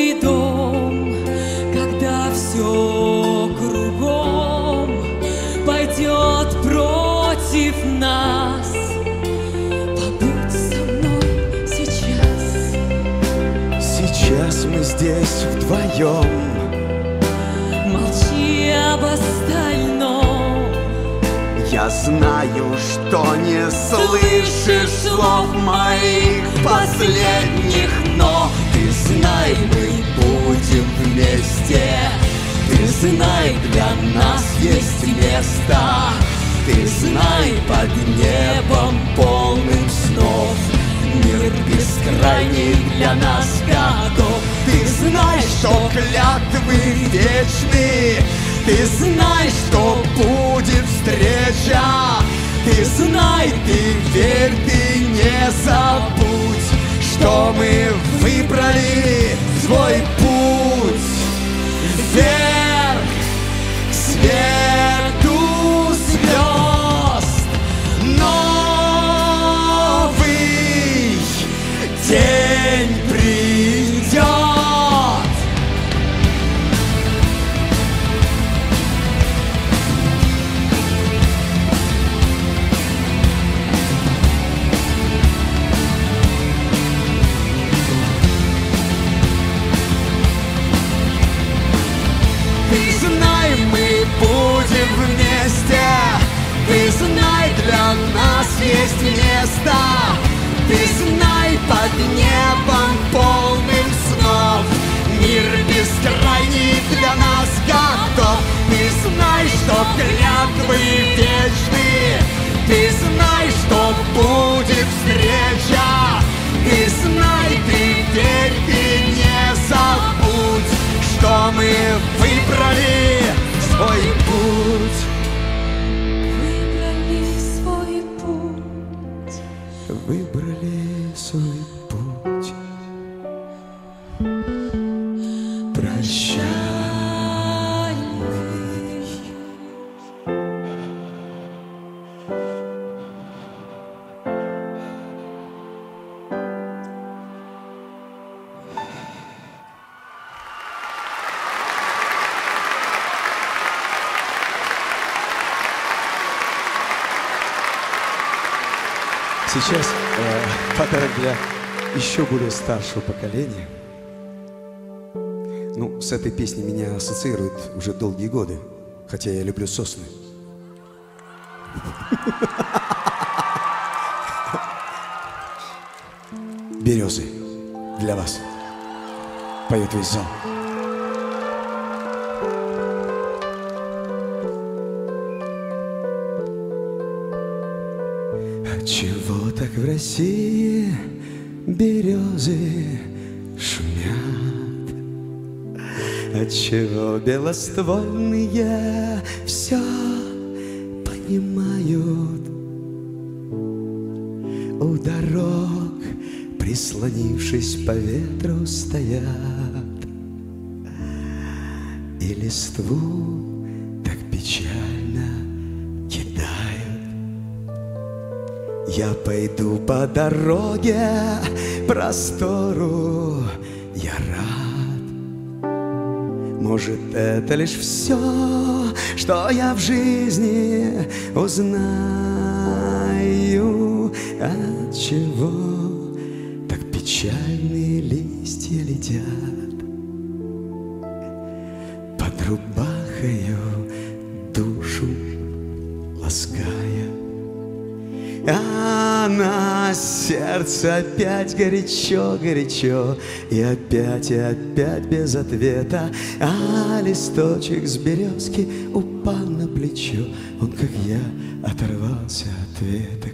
новый дом, когда все кругом пойдет против нас. Побудь со мной сейчас. Сейчас мы здесь вдвоем. Молчи об остальном. Я знаю, что не слышишь слов моих последних, но ты знай, мы будем вместе. Ты знай, для нас есть место. Ты знай, под небом полным снов мир бескрайний для нас готов. Ты знай, что клятвы вечны. Ты знай, что будет встреча. Ты знай, ты верь, ты не забудь, что мы выбрали свой путь вверх к свету звезд. Новый день придет. Ты знай, мы будем вместе. Ты знай, для нас есть место. Ты знай, под небом полным снов мир бескрайний для нас готов. Ты знай, что клятвы вечны. Ты знай, что будет встреча. Ты знай, ты верь, ты не забудь, что мы выбрали свой путь. Выбрали свой путь. Выбрали свой путь. Прощай. Сейчас э, подарок для еще более старшего поколения. Ну, с этой песней меня ассоциируют уже долгие годы, хотя я люблю сосны. Березы для вас. Поет весь зал. Чего так в России березы шумят? Отчего белоствольные все понимают? У дорог, прислонившись по ветру, стоят и листву так печально кидают. Я пойду по дороге простору, я рад. Может, это лишь все, что я в жизни узнаю. Отчего так печальные листья летят под рубахою, душу лаская. А на сердце опять горячо-горячо, и опять, и опять без ответа. А листочек с березки упал на плечо, он, как я, оторвался от веток.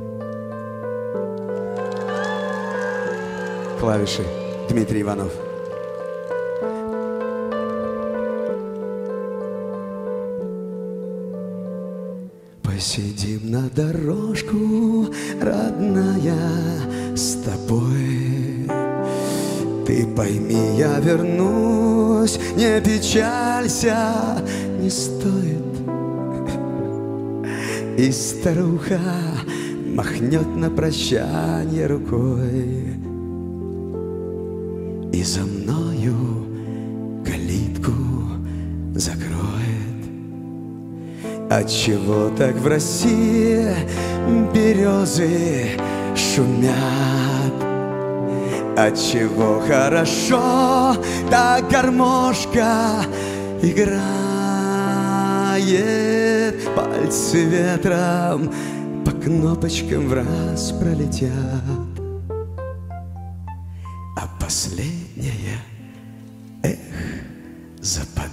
Клавиши Дмитрий Иванов. Посидим на дорожку, родная, с тобой. Ты пойми, я вернусь, не печалься, не стоит. И старуха махнет на прощание рукой и за мною калитку закроет. Отчего так в России березы шумят? Отчего хорошо так гармошка играет? Пальцы ветром по кнопочкам в раз пролетят, а последняя, эх, западает.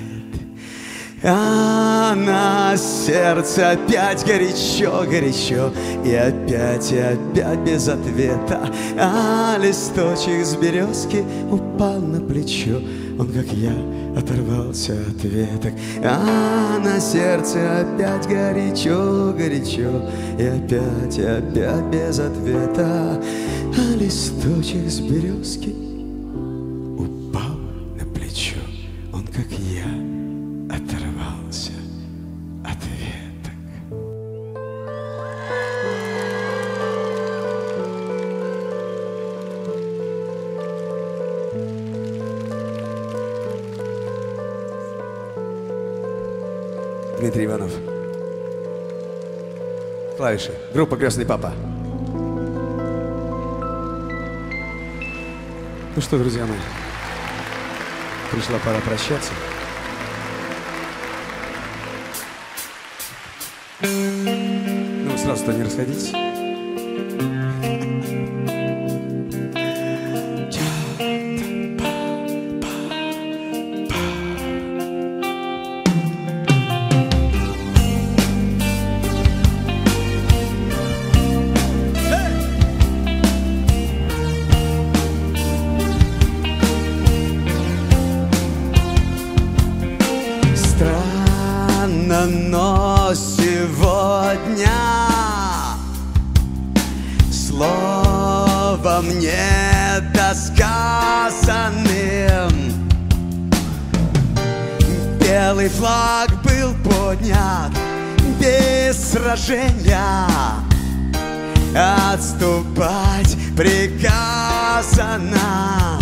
А на сердце опять горячо-горячо, и опять, и опять без ответа. А листочек с березки упал на плечо, он, как я, оторвался от веток. А на сердце опять горячо-горячо, и опять, и опять без ответа. А листочек с березки упал на плечо, он, как я, оторвался от веток. Дмитрий Иванов. Клавиши. Группа «Крестный папа». Ну что, друзья мои, пришла пора прощаться. Ну, сразу-то не расходитесь. Но сегодня словом недосказанным белый флаг был поднят без сражения. Отступать приказано.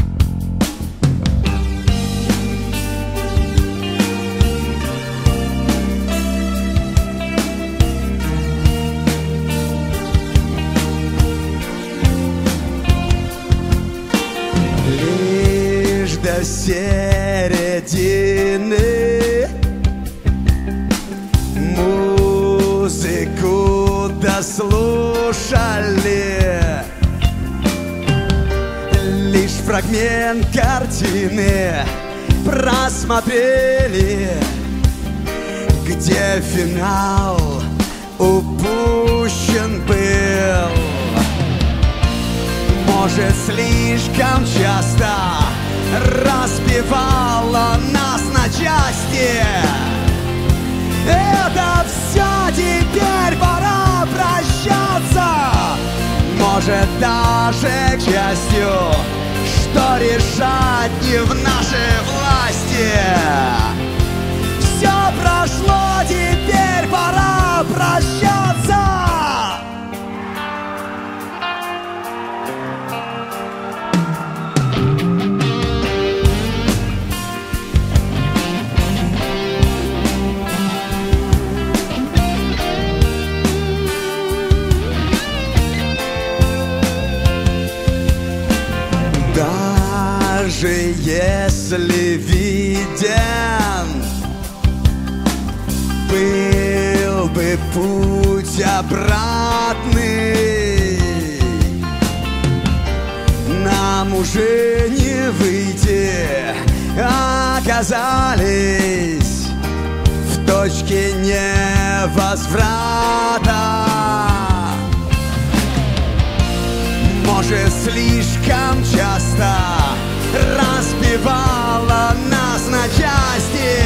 До середины музыку дослушали, лишь фрагмент картины просмотрели, где финал упущен был. Может, слишком часто разбивала нас на части. Это все, теперь пора прощаться. Может, даже к счастью, что решать не в нашей власти. Все прошло, теперь пора прощаться. Даже если виден был бы путь обратный, нам уже не выйти. Оказались в точке невозврата. Может, слишком часто разбивала нас на части.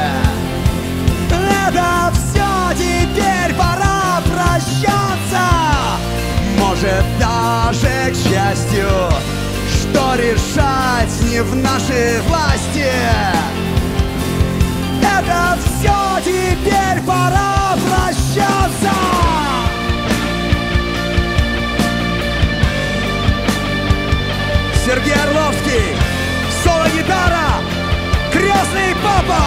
Это все, теперь пора прощаться. Может, даже к счастью, что решать не в нашей власти. Это все, теперь пора прощаться. Все Сергей Орловский. Соло-гитара. Крестный папа.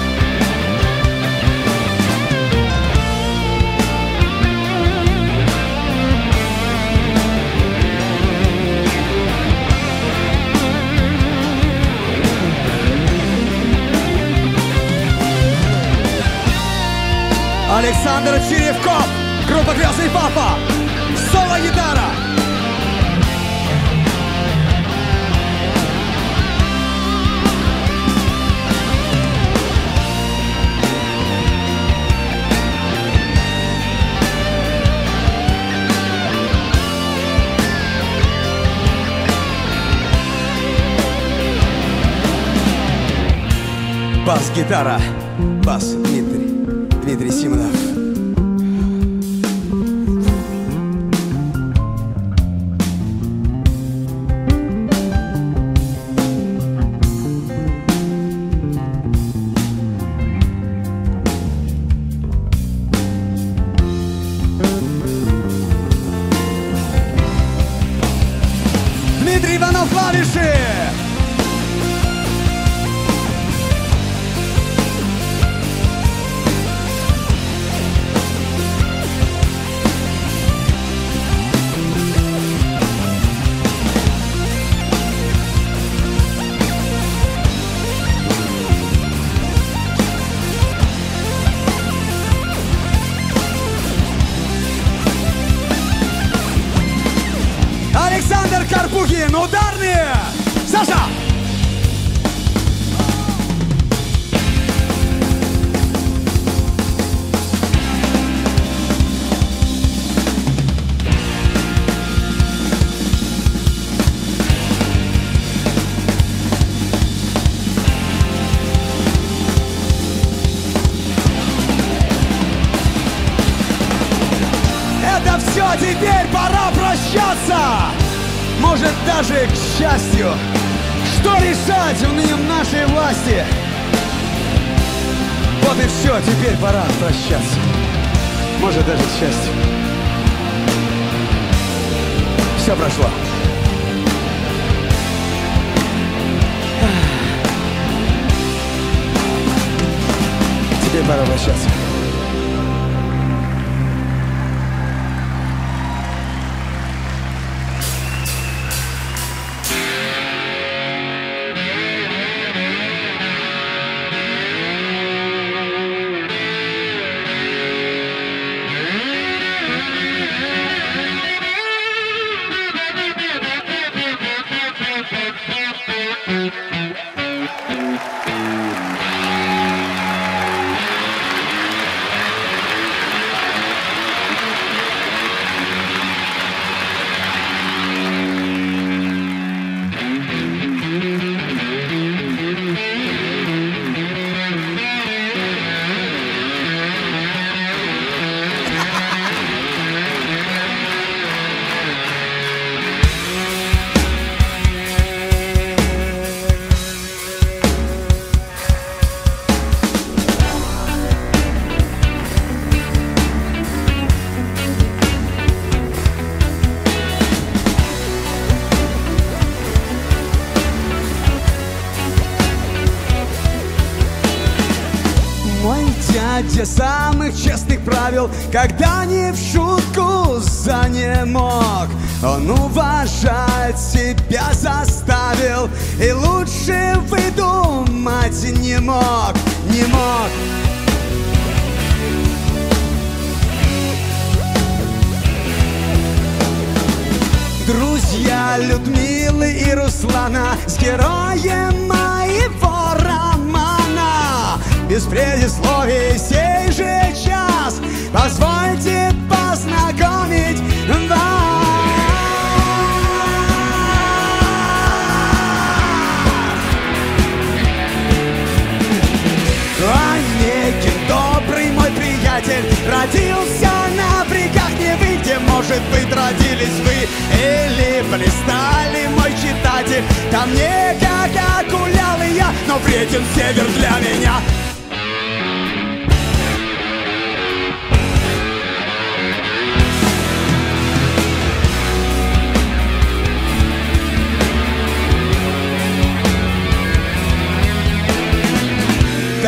Александр Черевков, группа «Крестный папа», соло-гитара. Бас-гитара, бас Дмитрий, Дмитрий Симонов. Дмитрий Иванов, клавиши! Александр Карпухин, ударные! Саша! Это все, теперь пора прощаться! Может, даже к счастью. Что решать в нем нашей власти? Вот и все, теперь пора прощаться. Может, даже к счастью. Все прошло. Теперь пора прощаться. Дядя самых честных правил, когда не в шутку занемог. Он уважать себя заставил и лучше выдумать не мог, не мог. Друзья Людмилы и Руслана с героем моего романа. Без предисловий сей же час позвольте познакомить вас. Онегин, добрый мой приятель, родился на брегах Невы, где, может быть, родились вы или блистали, мой читатель. Там не как гулял и я, но вреден север для меня.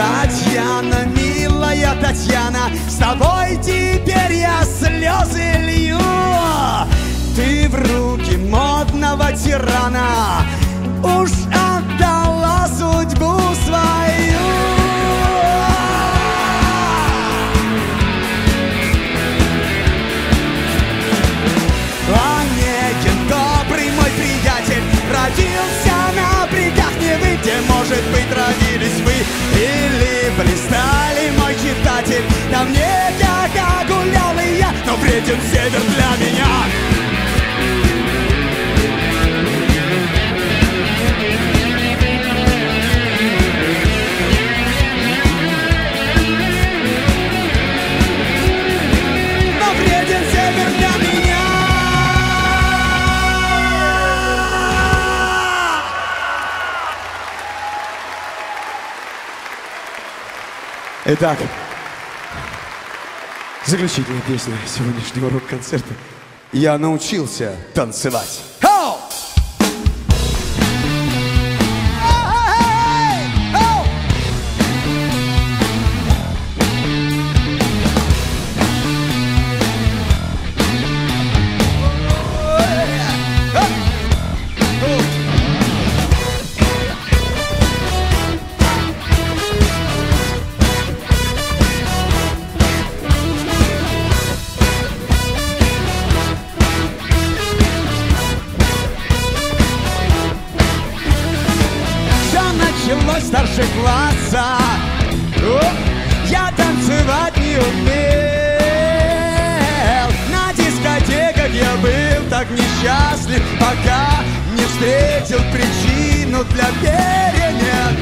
Татьяна, милая Татьяна, с тобой теперь я слезы лью. Ты в руки модного тирана уж отдала судьбу свою. Онегин, добрый мой приятель, родился на брегах Невы, где, может быть, родились вы или блистали, мой читатель. Там не как гулял и я, но вреден север для меня. Итак, заключительная песня сегодняшнего рок-концерта. Я научился танцевать. Хоу! Старших класса я танцевать не умел. На дискотеках я был так несчастлив, пока не встретил причину для перемен.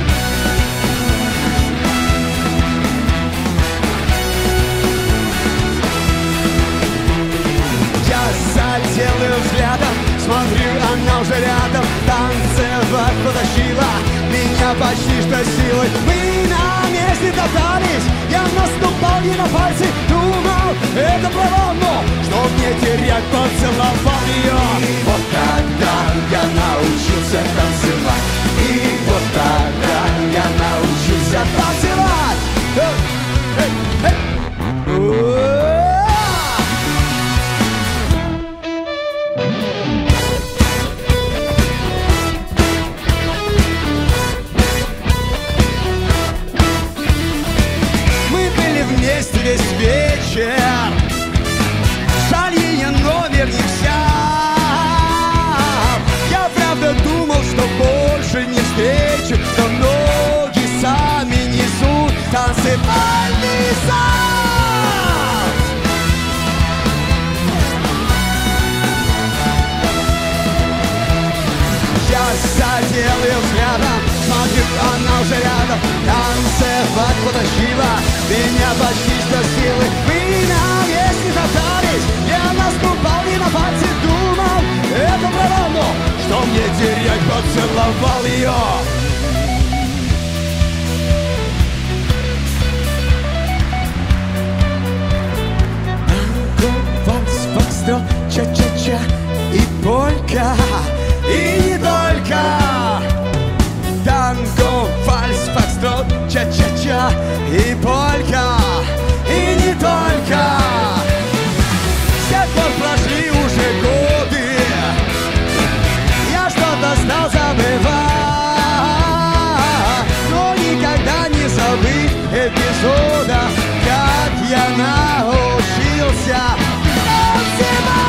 Я заделаю взглядом, смотрю, она уже рядом. Танцевать потащила меня почти что силой. Мы на месте топтались, я наступал ей на пальцы, думал, это провал, но что мне терять, поцеловал ее. И вот тогда я научился танцевать. И вот тогда я научился танцевать. Эй, эй, эй. Весь вечер, жаль, ее номер не взял. Я правда думал, что больше не встречу, но ноги сами несут танцевальный зал. Я задел ее взглядом, смотрю, она уже рядом. Танцевать потащила меня почти что силы. Мы на месте топтались, я наступал ей на пальцы, думал, это провал, но что мне терять, поцеловал ее. Танго, вальс, фокстрот, ча-ча-ча и полька, и не только. Танго, вальс, фокстрот, ча-ча-ча и полька, и не только. С тех пор прошли уже годы, я что-то стал забывать, но никогда не забыть эпизода, как я научился танцевать.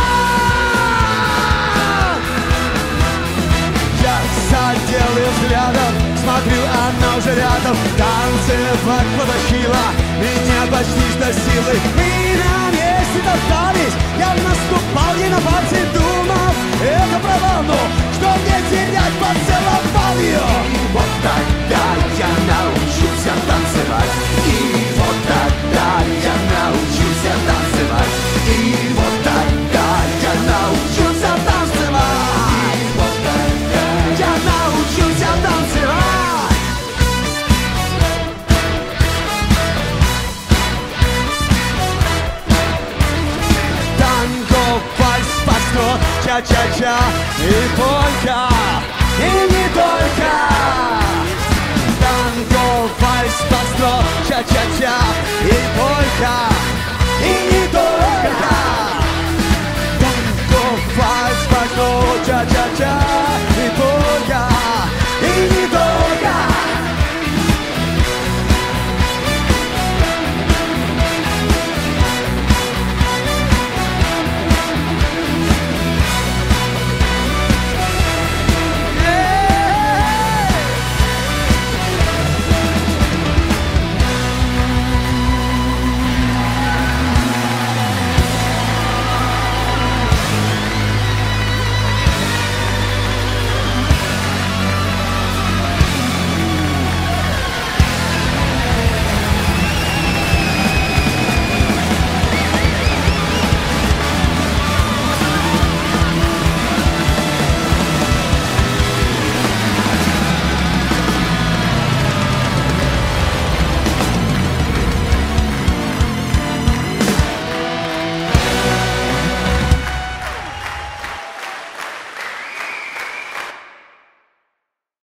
Я задел ее взглядом, смотрю, она уже рядом. Танцевать потащила меня почти что силой. Мы на месте топтались, я наступал ей на пальцы, думал, это провал, но что мне терять, поцеловал